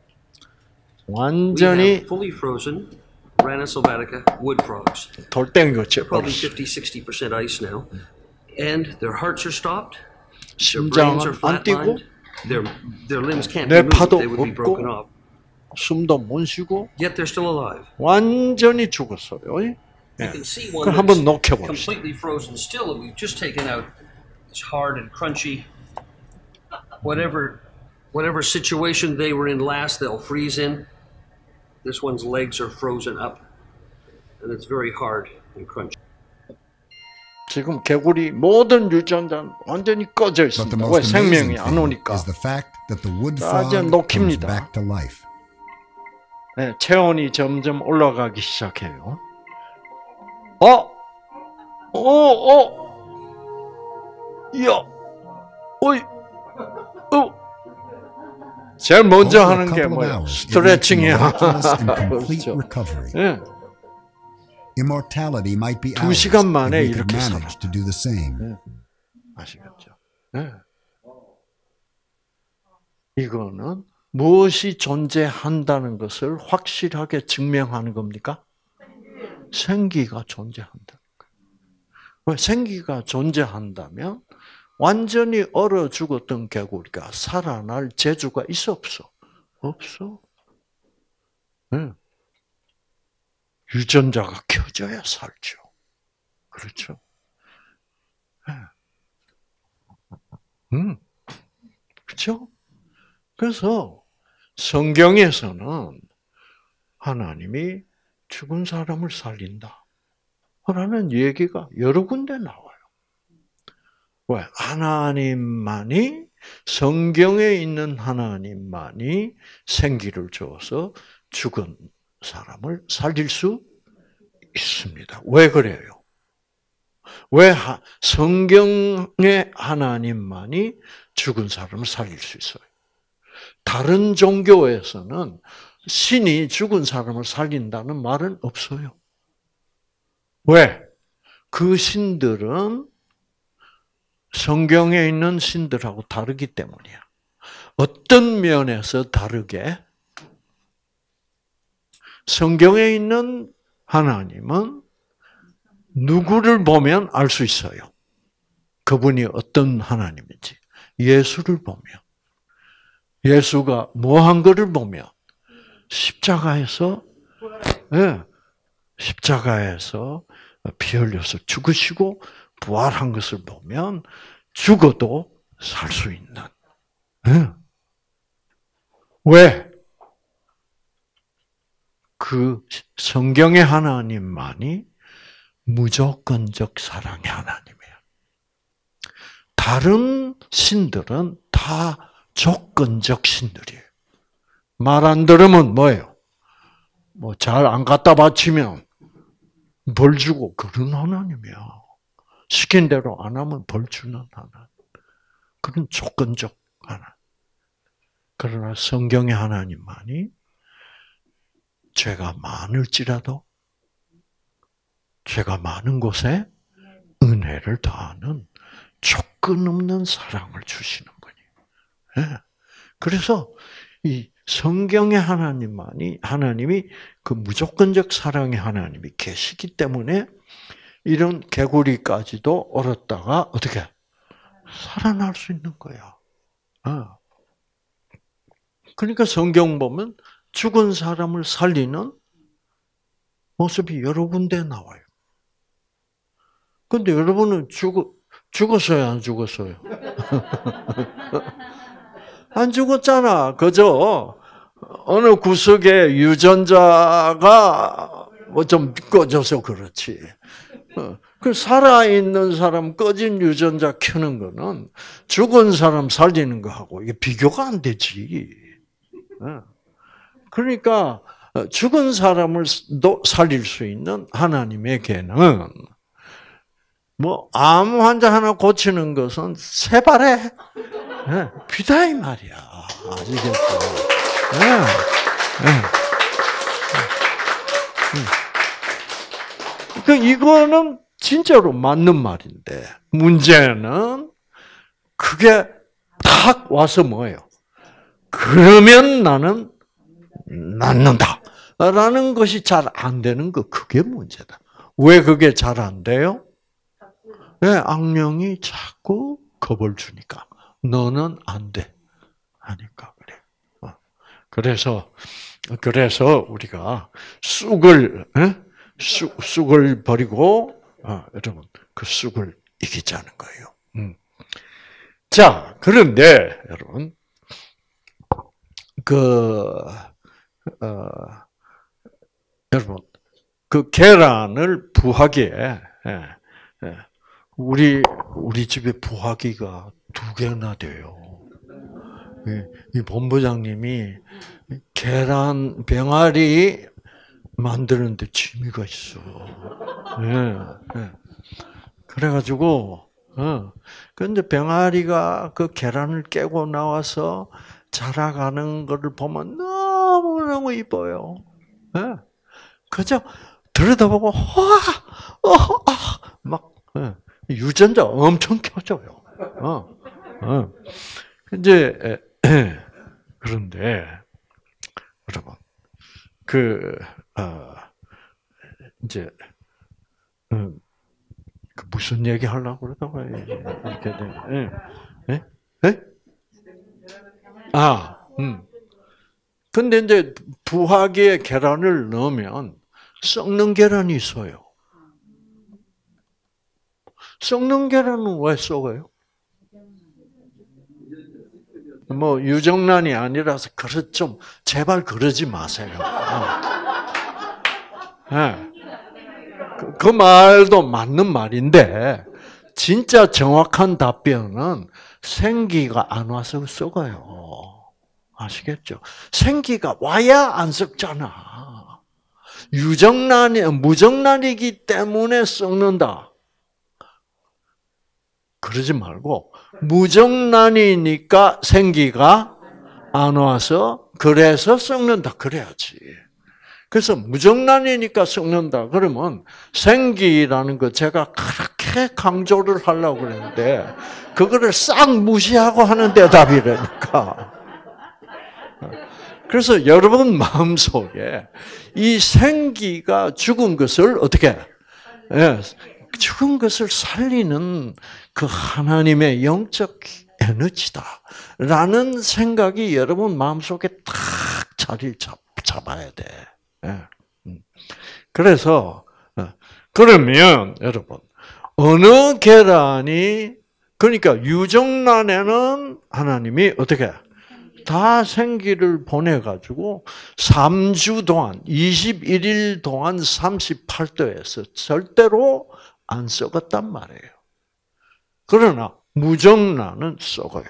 완전히 fully frozen Rana sylvatica wood frogs. 돌덩이같이 Probably 50-60% ice now, and their hearts are stopped. Their 심장은 brains are 안 뛰고 flatlined. Their limbs can't be moved; 뇌파도 they would be broken 없고 off. 숨도 못 쉬고 Yet they're still alive. 완전히 죽었어요. You can see one 그럼 한번 that's 녹여봅시다. completely frozen still that we've just taken out. It's hard and crunchy. Whatever situation they were in last, they'll freeze in. This one's legs are frozen up, and it's very hard and crunchy. 지금 개구리 모든 유전자는 완전히 꺼져 But the 있습니다. 왜 most 생명이 amazing 안 thing 오니까. is the fact that the wood 완전 frog comes 녹힙니다. back to life. 네, 체온이 점점 올라가기 시작해요. 야, 어이, 제일 먼저 Over a 하는 게 couple of 뭐야? hours, it reached 스트레칭이야. miraculous and complete 그렇죠. recovery. 예. Immortality might be 2 ours 시간 if 만에 we could 이렇게 manage to do the same. 아시겠죠? 예. 이거는 무엇이 존재한다는 것을 확실하게 증명하는 겁니까? 생기가 존재한다. 왜 생기가 존재한다면 완전히 얼어 죽었던 개구리가 살아날 재주가 있어 없어? 없어. 네. 유전자가 켜져야 살죠. 그렇죠? 네. 그렇죠? 그래서 성경에서는 하나님이 죽은 사람을 살린다 라는 얘기가 여러 군데 나와요. 왜? 하나님만이, 성경에 있는 하나님만이 생기를 주어서 죽은 사람을 살릴 수 있습니다. 왜 그래요? 왜 성경의 하나님만이 죽은 사람을 살릴 수 있어요? 다른 종교에서는 신이 죽은 사람을 살린다는 말은 없어요. 왜? 그 신들은 성경에 있는 신들하고 다르기 때문이야. 어떤 면에서 다르게? 성경에 있는 하나님은 누구를 보면 알 수 있어요. 그분이 어떤 하나님인지. 예수를 보면. 예수가 뭐 한 거를 보면 십자가에서 피 흘려서 죽으시고 부활한 것을 보면 죽어도 살 수 있는. 왜? 그 성경의 하나님만이 무조건적 사랑의 하나님이에요. 다른 신들은 다 조건적 신들이에요. 말 안 들으면 뭐예요? 뭐 잘 안 갖다 바치면 벌 주고 그런 하나님이야. 시킨 대로 안 하면 벌 주는 하나님. 그건 조건적 하나님. 그러나 성경의 하나님만이 죄가 많을지라도 죄가 많은 곳에 은혜를 더하는 조건 없는 사랑을 주시는 분이에요. 그래서 이 성경의 하나님이 그 무조건적 사랑의 하나님이 계시기 때문에 이런 개구리까지도 얼었다가 어떻게 살아날 수 있는 거야. 그러니까 성경 보면 죽은 사람을 살리는 모습이 여러 군데 나와요. 근데 여러분은 죽었어요, 안 죽었어요? 안 죽었잖아. 그저 어느 구석에 유전자가 뭐 좀 꺼져서 그렇지. 그 살아있는 사람 꺼진 유전자 켜는 거는 죽은 사람 살리는 거하고 이게 비교가 안 되지. 그러니까 죽은 사람을 살릴 수 있는 하나님에게는 뭐 암 환자 하나 고치는 것은 세 발에 비다 이 말이야. 아시겠죠? 그 이거는 진짜로 맞는 말인데 문제는 그게 탁 와서 뭐예요? 그러면 나는 낫는다라는 것이 잘 안 되는 거 그게 문제다. 왜 그게 잘 안 돼요? 왜 악령이 자꾸 겁을 주니까 너는 안 돼 하니까 그래. 그래서 우리가 쑥을 버리고 여러분 그 쑥을 이기자는 거예요. 자, 그런데 여러분 여러분 그 계란을 부화기에 우리 집에 부화기가 2개나 돼요. 이 본부장님이 계란 병아리 만드는데 취미가 있어. 그래가지고 근데 병아리가 그 계란을 깨고 나와서 자라가는 것을 보면 너무너무 이뻐요. 그저 들여다보고 막 유전자 엄청 켜져요. 이제 그런데 여러분, 이제 무슨 얘기 하려고 그러다가 이렇게 돼. 예? 예? 근데 이제 부화기에 계란을 넣으면 썩는 계란이 있어요. 썩는 계란은 왜 썩어요? 뭐 유정란이 아니라서 좀 제발 그러지 마세요. 그 말도 맞는 말인데 진짜 정확한 답변은 생기가 안 와서 썩어요. 아시겠죠? 생기가 와야 안 썩잖아. 무정란이기 때문에 썩는다. 그러지 말고 무정란이니까 생기가 안 와서 그래서 썩는다. 그래야지. 그래서 무정란이니까 썩는다. 그러면 생기라는 거 제가 그렇게 강조를 하려고 그랬는데 그거를 싹 무시하고 하는 대답이라니까. 그래서 여러분 마음속에 이 생기가 죽은 것을 어떻게 죽은 것을 살리는 그 하나님의 영적 에너지다라는 생각이 여러분 마음속에 딱 자리를 잡아야 돼. 그래서 그러면 여러분 어느 계란이 그러니까 유정란에는 하나님이 어떻게 다 생기를 보내가지고 3주 동안 21일 동안 38도에서 절대로 안 썩었단 말이에요. 그러나 무정란은 썩어요.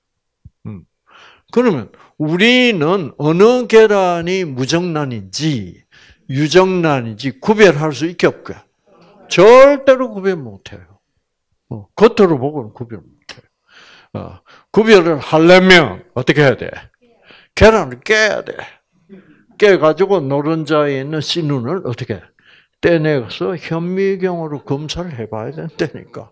그러면 우리는 어느 계란이 무정란인지 유정란인지 구별할 수 있게 없게? 절대로 구별 못해요. 겉으로 보고는 구별 못해요. 구별을 하려면 어떻게 해야 돼? 계란을 깨야 돼. 깨가지고 노른자에 있는 씨눈을 어떻게 떼내서 현미경으로 검사를 해봐야 된다니까.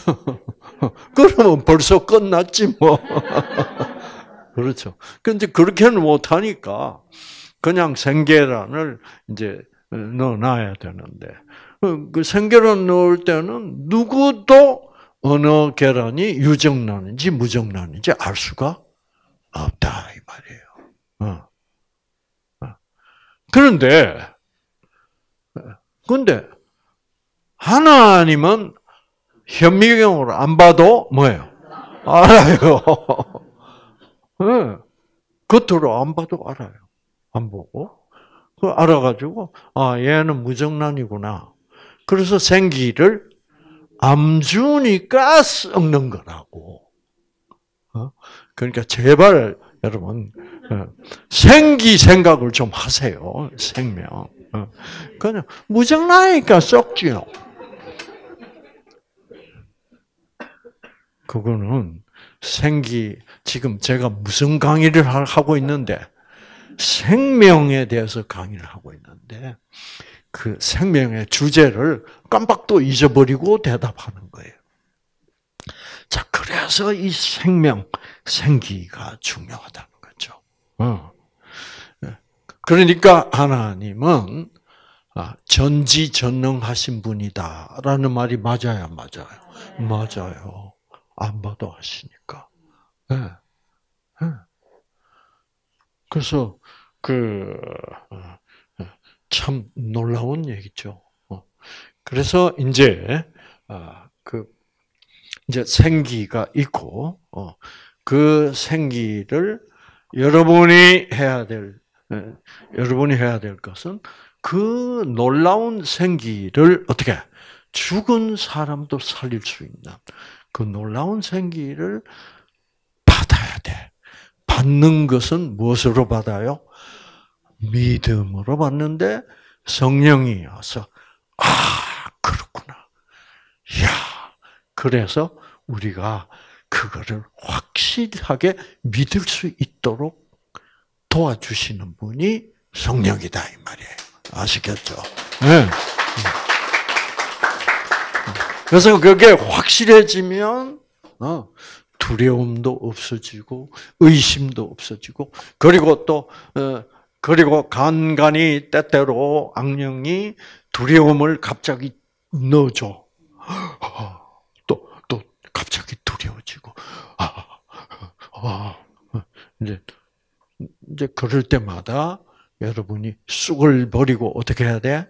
그러면 벌써 끝났지 뭐. 그렇죠. 근데 그렇게는 못하니까 그냥 생계란을 이제 넣어놔야 되는데 그 생계란 넣을 때는 누구도 어느 계란이 유정란인지 무정란인지 알 수가 없다 이 말이에요. 그런데 하나님은 현미경으로 안 봐도 뭐예요? 알아요. 네. 겉으로 안 봐도 알아요. 안 보고. 그 알아가지고, 얘는 무정란이구나. 그래서 생기를 안 주니까 썩는 거라고. 그러니까 제발, 여러분, 생기 생각을 좀 하세요. 생명. 그냥 무정란이니까 썩지요. 그거는 지금 제가 무슨 강의를 하고 있는데, 생명에 대해서 강의를 하고 있는데, 그 생명의 주제를 깜빡도 잊어버리고 대답하는 거예요. 자, 그래서 이 생기가 중요하다는 거죠. 그러니까 하나님은 전지전능하신 분이다라는 말이 맞아요, 맞아요? 맞아요. 안 봐도 아시니까. 그래서 참 놀라운 얘기죠. 그래서 이제 이제 생기가 있고 그 생기를 여러분이 해야 될 것은 그 놀라운 생기를 어떻게 죽은 사람도 살릴 수 있는 그 놀라운 생기를 받아야 돼. 받는 것은 무엇으로 받아요? 믿음으로 받는데 성령이 와서 그렇구나. 그래서 우리가 그거를 확실하게 믿을 수 있도록 도와주시는 분이 성령이다 이 말이에요. 아시겠죠? 네. 그래서 그게 확실해지면 두려움도 없어지고 의심도 없어지고 그리고 또 그리고 간간이 때때로 악령이 두려움을 갑자기 넣어줘. 또 갑자기 두려워지고 이제 그럴 때마다 여러분이 쑥을 버리고 어떻게 해야 돼?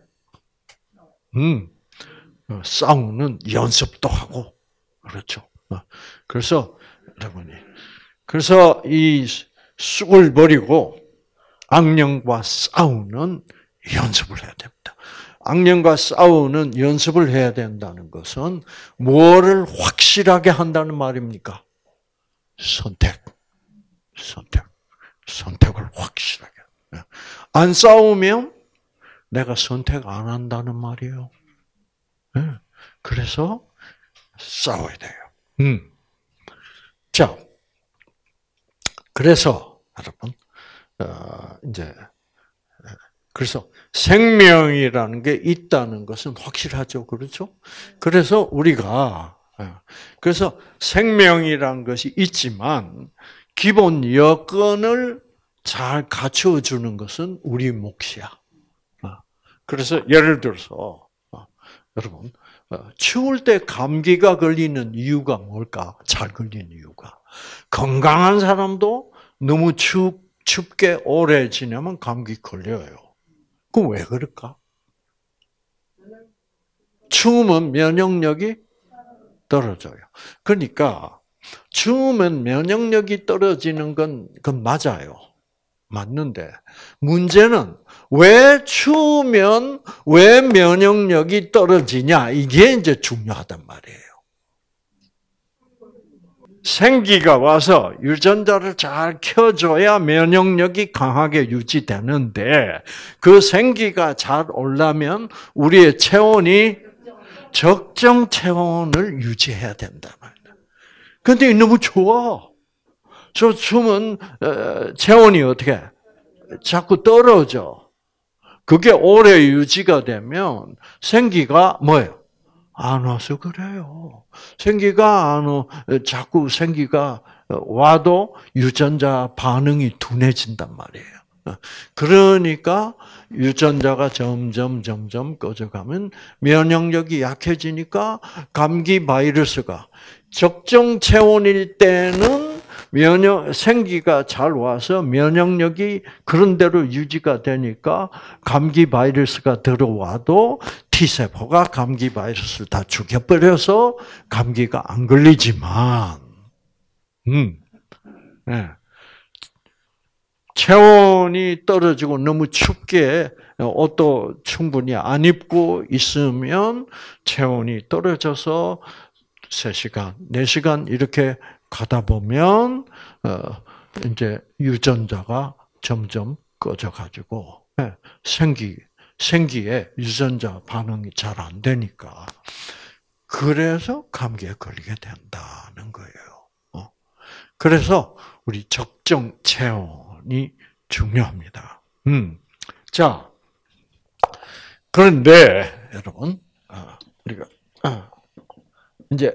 싸우는 연습도 하고 그렇죠. 그래서 여러분이 이 쑥을 버리고 악령과 싸우는 연습을 해야 됩니다. 악령과 싸우는 연습을 해야 된다는 것은 뭐를 확실하게 한다는 말입니까? 선택을 확실하게. 안 싸우면 내가 선택 안 한다는 말이에요. 그래서 싸워야 돼요. 자, 그래서 여러분 이제 그래서 생명이라는 게 있다는 것은 확실하죠, 그렇죠? 그래서 우리가 그래서 생명이라는 것이 있지만 기본 여건을 잘 갖추어 주는 것은 우리 몫이야. 그래서 예를 들어서 여러분 추울 때 감기가 걸리는 이유가 뭘까? 잘 걸리는 이유가 건강한 사람도 너무 춥게 오래 지내면 감기 걸려요. 그럼 왜 그럴까? 추우면 면역력이 떨어져요. 그러니까 추우면 면역력이 떨어지는 그건 맞아요. 맞는데 문제는 왜 추우면 왜 면역력이 떨어지냐 이게 이제 중요하단 말이에요. 생기가 와서 유전자를 잘 켜줘야 면역력이 강하게 유지되는데 그 생기가 잘 오려면 우리의 체온이 적정 체온을 유지해야 된단 말이에요. 그런데 너무 추워. 저 추우면 체온이 어떻게 자꾸 떨어져. 그게 오래 유지가 되면 생기가 뭐예요? 안 와서 그래요. 자꾸 생기가 와도 유전자 반응이 둔해진단 말이에요. 그러니까 유전자가 점점 꺼져가면 면역력이 약해지니까 감기 바이러스가 적정 체온일 때는 생기가 잘 와서 면역력이 그런 대로 유지가 되니까 감기 바이러스가 들어와도 T세포가 감기 바이러스를 다 죽여버려서 감기가 안 걸리지만, 네. 체온이 떨어지고 너무 춥게 옷도 충분히 안 입고 있으면 체온이 떨어져서 3시간, 4시간 이렇게 가다 보면 이제 유전자가 점점 꺼져가지고 생기에 유전자 반응이 잘 안 되니까 그래서 감기에 걸리게 된다는 거예요. 그래서 우리 적정 체온이 중요합니다. 자, 그런데 여러분 우리가 이제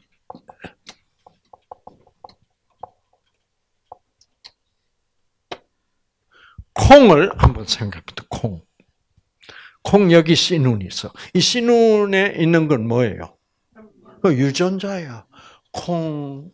콩을 한번 생각해보세요. 콩 여기 씨눈이 있어. 이 씨눈에 있는 건 뭐예요? 그 유전자야. 콩이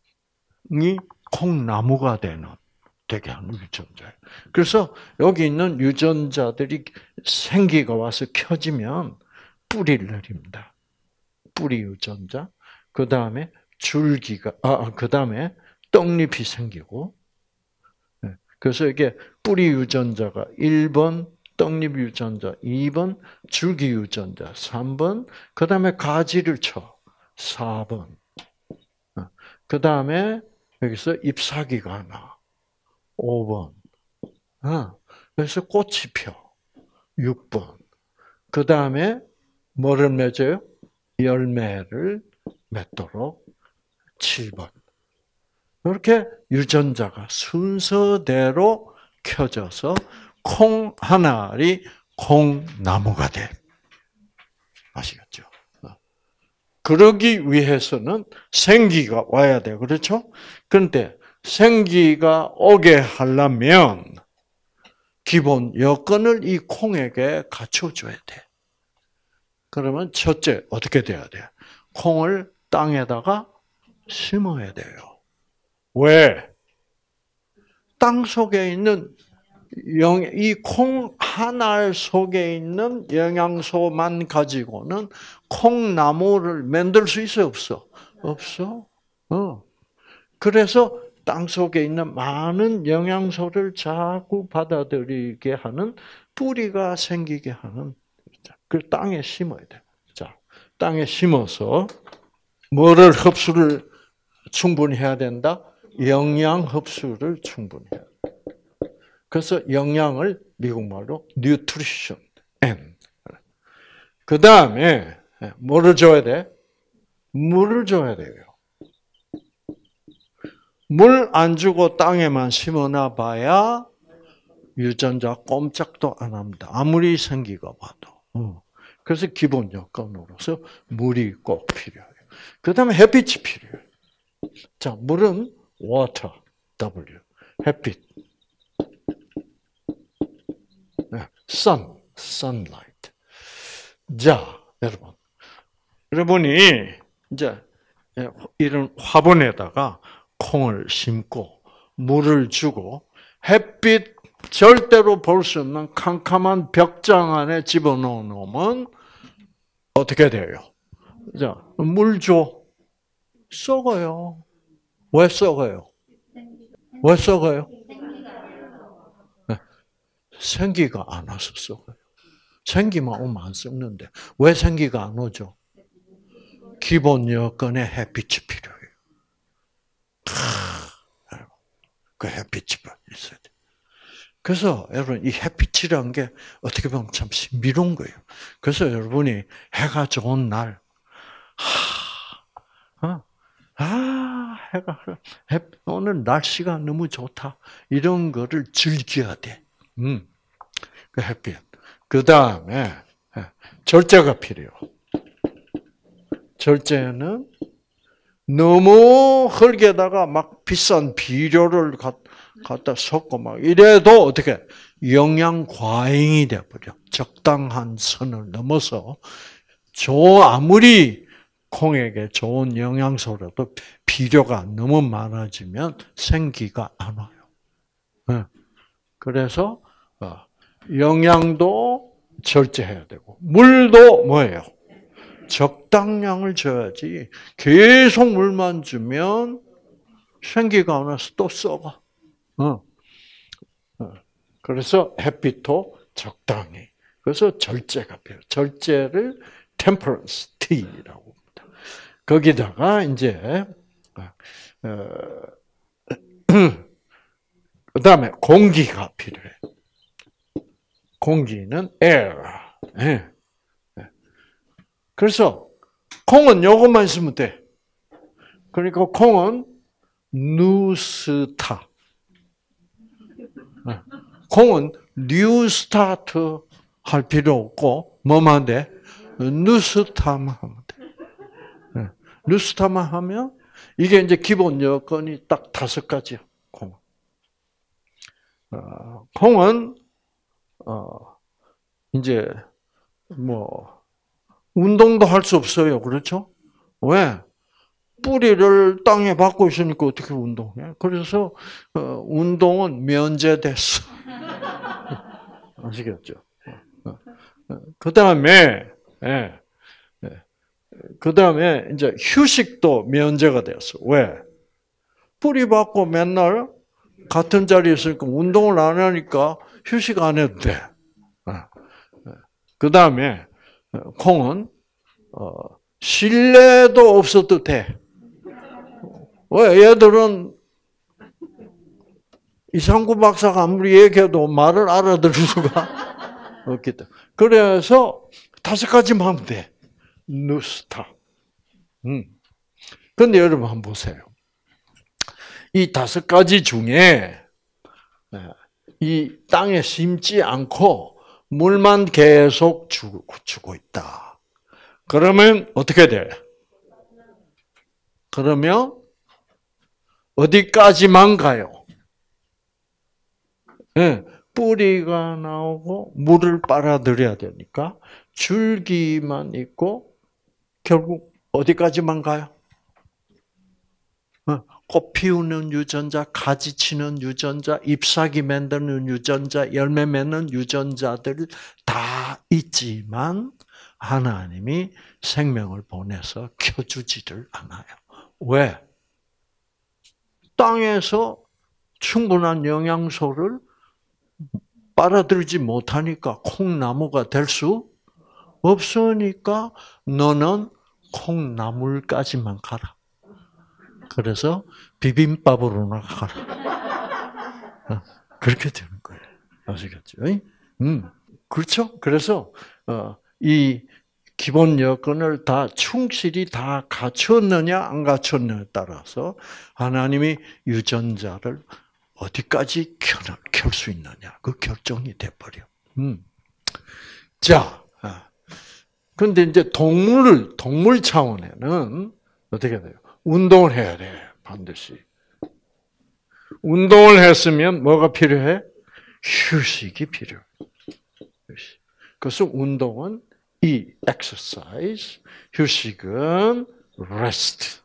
콩나무가 되게 하는 유전자예요. 그래서 여기 있는 유전자들이 생기가 와서 켜지면 뿌리를 내립니다. 뿌리 유전자. 그 다음에 그 다음에 떡잎이 생기고. 그래서 이게 뿌리 유전자가 1번, 떡잎 유전자 2번, 줄기 유전자 3번, 그 다음에 가지를 쳐 4번. 그 다음에 여기서 잎사귀가 나 5번. 그래서 꽃이 펴 6번. 그 다음에 뭐를 맺어요? 열매를 맺도록 7번. 이렇게 유전자가 순서대로 켜져서 콩 한 알이 콩나무가 돼. 아시겠죠? 그러기 위해서는 생기가 와야 돼. 그렇죠? 그런데 생기가 오게 하려면 기본 여건을 이 콩에게 갖춰줘야 돼. 그러면 첫째 어떻게 돼야 돼? 콩을 땅에다가 심어야 돼요. 왜? 땅 속에 있는 이 콩 한 알 속에 있는 영양소만 가지고는 콩나무를 만들 수 있어 없어? 없어. 그래서 땅 속에 있는 많은 영양소를 자꾸 받아들이게 하는 뿌리가 생기게 하는 그 땅에 심어야 돼. 자, 땅에 심어서 뭐를 흡수를 충분히 해야 된다? 영양 흡수를 충분히 해야 돼. 그래서 영양을 미국 말로 nutrition. 그 다음에 뭐를 줘야 돼? 물을 줘야 돼요. 물 안 주고 땅에만 심어놔 봐야 유전자 꼼짝도 안 합니다. 아무리 생기가 봐도. 그래서 기본 여건으로서 물이 꼭 필요해요. 그 다음에 햇빛이 필요해요. 자, 물은 water, W, 햇빛. sunlight. 자, 여러분이 이제 이런 화분에다가 콩을 심고 물을 주고 햇빛 절대로 볼 수 없는 캄캄한 벽장 안에 집어넣으면 어떻게 돼요? 자, 물 줘. 썩어요. 왜 썩어요? 왜 썩어요? 생기가 안 와서 썩어요. 생기만 오면 안 썩는데 왜 생기가 안 오죠? 기본 여건에 햇빛이 필요해요. 그 햇빛이 있어야 돼. 그래서 여러분 이 햇빛이란 게 어떻게 보면 참 신비로운 거예요. 그래서 여러분이 해가 좋은 날, 오늘 날씨가 너무 좋다. 이런 거를 즐겨야 돼. 그 햇빛. 그 다음에 절제가 필요해요. 절제는 너무 흙에다가 막 비싼 비료를 갖다 섞고 막 이래도 어떻게 영양 과잉이 돼버려. 적당한 선을 넘어서 아무리 콩에게 좋은 영양소라도 비료가 너무 많아지면 생기가 안 와요. 그래서 영양도 절제해야 되고 물도 뭐예요? 적당량을 줘야지 계속 물만 주면 생기가 안 와서 또 썩어. 그래서 햇빛도 적당히. 그래서 절제가 필요해요. 절제를 temperance tea라고 합니다. 거기다가 이제 그다음에 공기가 필요해. 공기는 air. 그래서 콩은 요것만 있으면 돼. 그러니까 콩은 뉴스타. 콩은 뉴 스타트 할 필요 없고 뭐만 돼? 뉴스타만 하면 돼. 뉴스타만 하면 이게 이제 기본 여건이 딱 5가지야. 콩은 이제 뭐 운동도 할 수 없어요. 그렇죠? 왜? 뿌리를 땅에 박고 있으니까 어떻게 운동해? 그래서 운동은 면제됐어. 아시겠죠? 그다음에 이제 휴식도 면제가 됐어. 왜? 뿌리 박고 맨날 같은 자리에 있으니까 운동을 안 하니까 휴식 안 해도 돼. 그다음에 콩은 실내도 없어도 돼. 왜? 얘들은 이상구 박사가 아무리 얘기해도 말을 알아들을 수가 없기 때문에. 그래서 5가지만 하면 돼. 뉴스타. 근데 여러분 한번 보세요. 이 5가지 중에 이 땅에 심지 않고 물만 계속 주고 있다. 그러면 어떻게 돼? 그러면 어디까지만 가요? 네, 뿌리가 나오고 물을 빨아들여야 되니까 줄기만 있고 결국 어디까지만 가요? 꽃 피우는 유전자, 가지 치는 유전자, 잎사귀 만드는 유전자, 열매 맺는 유전자들 다 있지만 하나님이 생명을 보내서 켜주지를 않아요. 왜? 땅에서 충분한 영양소를 빨아들이지 못하니까 콩나무가 될 수 없으니까 너는 콩나물까지만 가라. 그래서 비빔밥으로나 가라. 그렇게 되는 거예요. 아시겠죠? 그렇죠? 그래서 이 기본 여건을 다 충실히 다 갖췄느냐 안 갖췄느냐에 따라서 하나님이 유전자를 어디까지 켤 수 있느냐 그 결정이 돼버려. 자, 근데 이제 동물 차원에는 어떻게 돼요? 운동을 해야 돼 반드시. 운동을 했으면 뭐가 필요해? 휴식이 필요해. 그래서 운동은 이 exercise, 휴식은 rest.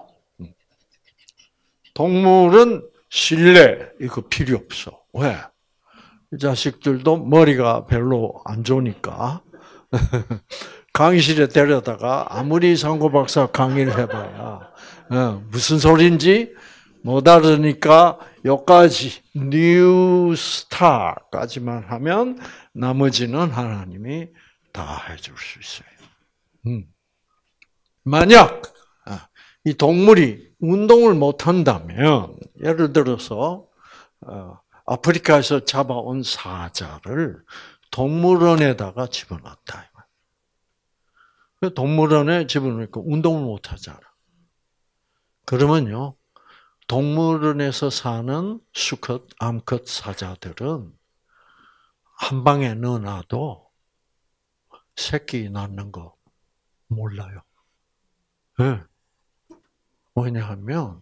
동물은 실내 이거 필요 없어. 왜? 이 자식들도 머리가 별로 안 좋으니까 강의실에 데려다가 아무리 상고 박사 강의를 해봐야 무슨 소린지 못 알으니까 여기까지 뉴스타까지만 하면 나머지는 하나님이 다 해줄 수 있어요. 만약 이 동물이 운동을 못 한다면 예를 들어서 아프리카에서 잡아온 사자를 동물원에다가 집어넣었다. 동물원에 집어넣으니까 운동을 못 하잖아. 그러면요, 동물원에서 사는 수컷, 암컷 사자들은 한 방에 넣어놔도 새끼 낳는 거 몰라요. 네. 왜냐하면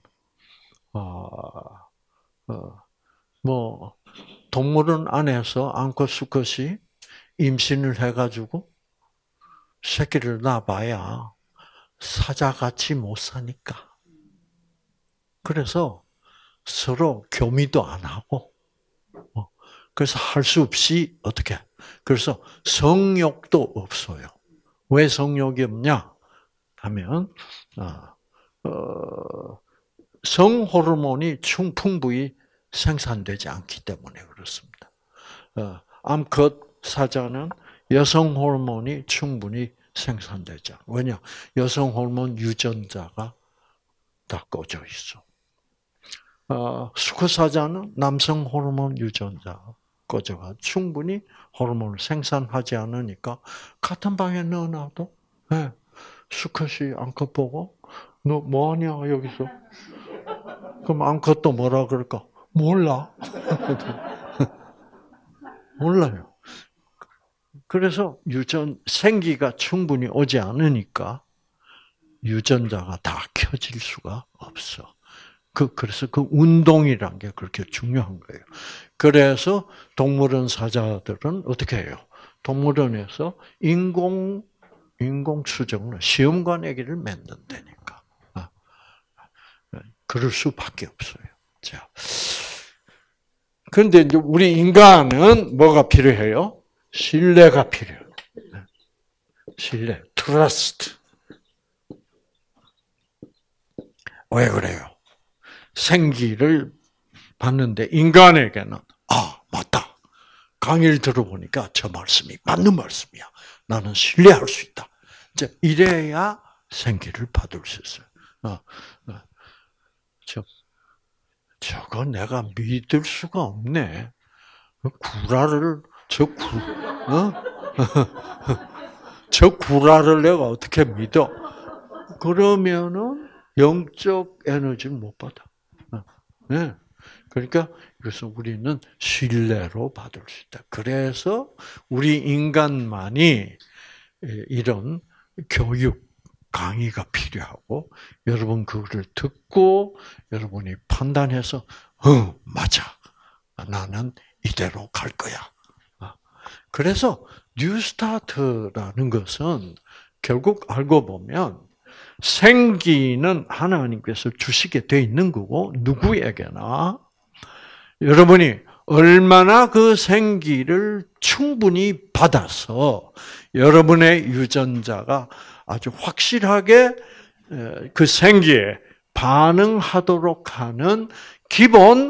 동물원 안에서 암컷 수컷이 임신을 해가지고 새끼를 낳아봐야 사자같이 못 사니까. 그래서 서로 교미도 안 하고, 그래서 할 수 없이 어떻게? 그래서 성욕도 없어요. 왜 성욕이 없냐? 하면 성호르몬이 풍부히 생산되지 않기 때문에 그렇습니다. 암컷 사자는 여성 호르몬이 충분히 생산되지 않아요. 왜냐? 여성 호르몬 유전자가 다 꺼져 있어. 수컷 사자는 남성 호르몬 유전자가 꺼져가 충분히 호르몬을 생산하지 않으니까 같은 방에 넣어놔도 수컷이 암컷 보고 너 뭐하냐 여기서? 그럼 암컷도 뭐라 그럴까? 몰라. 몰라요. 그래서 생기가 충분히 오지 않으니까 유전자가 다 켜질 수가 없어. 그래서 그 운동이란 게 그렇게 중요한 거예요. 그래서 동물원 사자들은 어떻게 해요? 동물원에서 인공 수정을 시험관 아기를 맺는다니까. 그럴 수밖에 없어요. 자, 그런데 이제 우리 인간은 뭐가 필요해요? 신뢰가 필요해요. 신뢰, trust. 왜 그래요? 생기를 받는데 인간에게는 맞다. 강의를 들어보니까 저 말씀이 맞는 말씀이야. 나는 신뢰할 수 있다. 이제 이래야 생기를 받을 수 있어요. 저거 내가 믿을 수가 없네. 구라를 저 구라를 내가 어떻게 믿어? 그러면은 영적 에너지를 못 받아. 네. 그러니까 우리는 신뢰로 받을 수 있다. 그래서 우리 인간만이 이런 교육, 강의가 필요하고 여러분 그거를 듣고 여러분이 판단해서 맞아. 나는 이대로 갈 거야. 그래서 뉴스타트라는 것은 결국 알고 보면 생기는 하나님께서 주시게 돼 있는 거고 누구에게나 여러분이 얼마나 그 생기를 충분히 받아서 여러분의 유전자가 아주 확실하게 그 생기에 반응하도록 하는 기본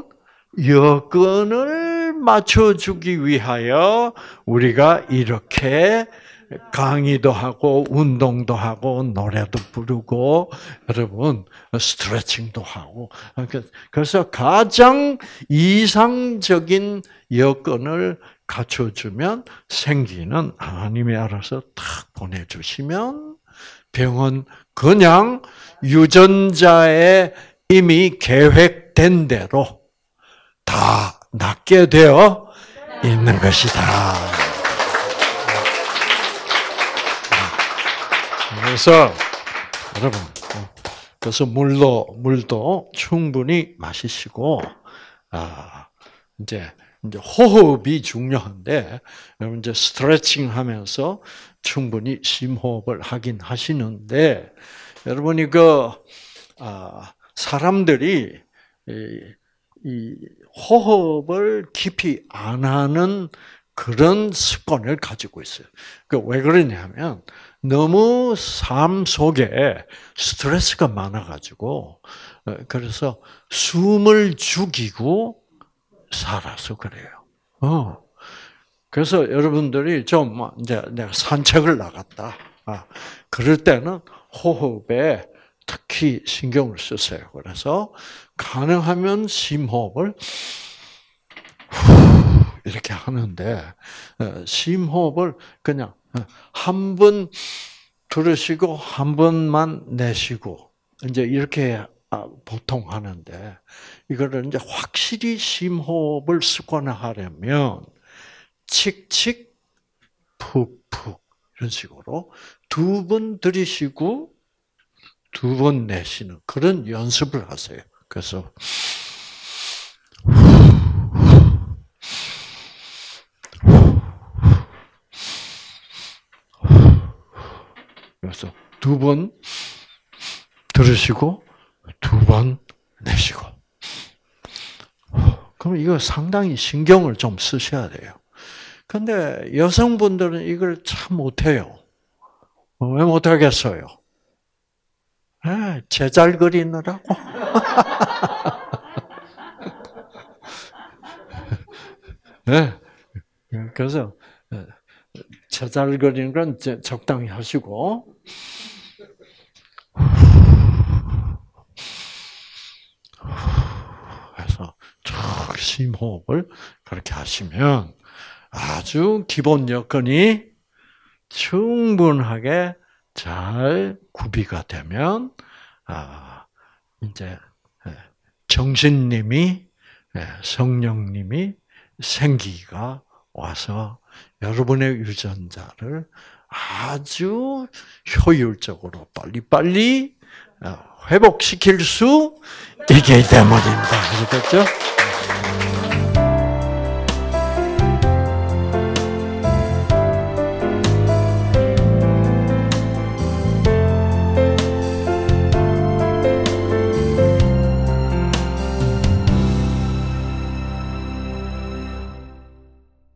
여건을 맞춰주기 위하여 우리가 이렇게 강의도 하고 운동도 하고 노래도 부르고 여러분 스트레칭도 하고 그래서 가장 이상적인 여건을 갖춰주면 생기는 하나님이 알아서 탁 보내주시면 병은 그냥 유전자에 이미 계획된 대로 다 낫게 되어 있는 것이다. 그래서 여러분, 그래서 물도 충분히 마시시고, 이제 호흡이 중요한데, 여러분 이제 스트레칭하면서 충분히 심호흡을 하긴 하시는데, 여러분이 사람들이 이 호흡을 깊이 안 하는 그런 습관을 가지고 있어요. 왜 그러냐면 너무 삶 속에 스트레스가 많아가지고 그래서 숨을 죽이고 살아서 그래요. 그래서 여러분들이 좀 이제 내가 산책을 나갔다. 그럴 때는 호흡에 특히 신경을 쓰세요. 그래서 가능하면 심호흡을 이렇게 하는데 심호흡을 그냥 한 번 들으시고 한 번만 내쉬고 이제 이렇게 보통 하는데 이거를 이제 확실히 심호흡을 습관화하려면 칙칙 푹푹 이런 식으로 두 번 들이쉬고 두 번 내쉬는 그런 연습을 하세요. 그래서 두 번 들으시고 두 번 내쉬고. 그럼 이거 상당히 신경을 좀 쓰셔야 돼요. 근데 여성분들은 이걸 참 못해요. 왜 못하겠어요? 제잘 그리느라고. 네. 그래서 제잘 그리는 건 적당히 하시고. 그래서 심호흡을 그렇게 하시면 아주 기본 여건이 충분하게 잘 구비가 되면 이제 정신님이 성령님이 생기가 와서 여러분의 유전자를 아주 효율적으로 빨리빨리 회복시킬 수 있기 때문입니다. 그렇겠죠?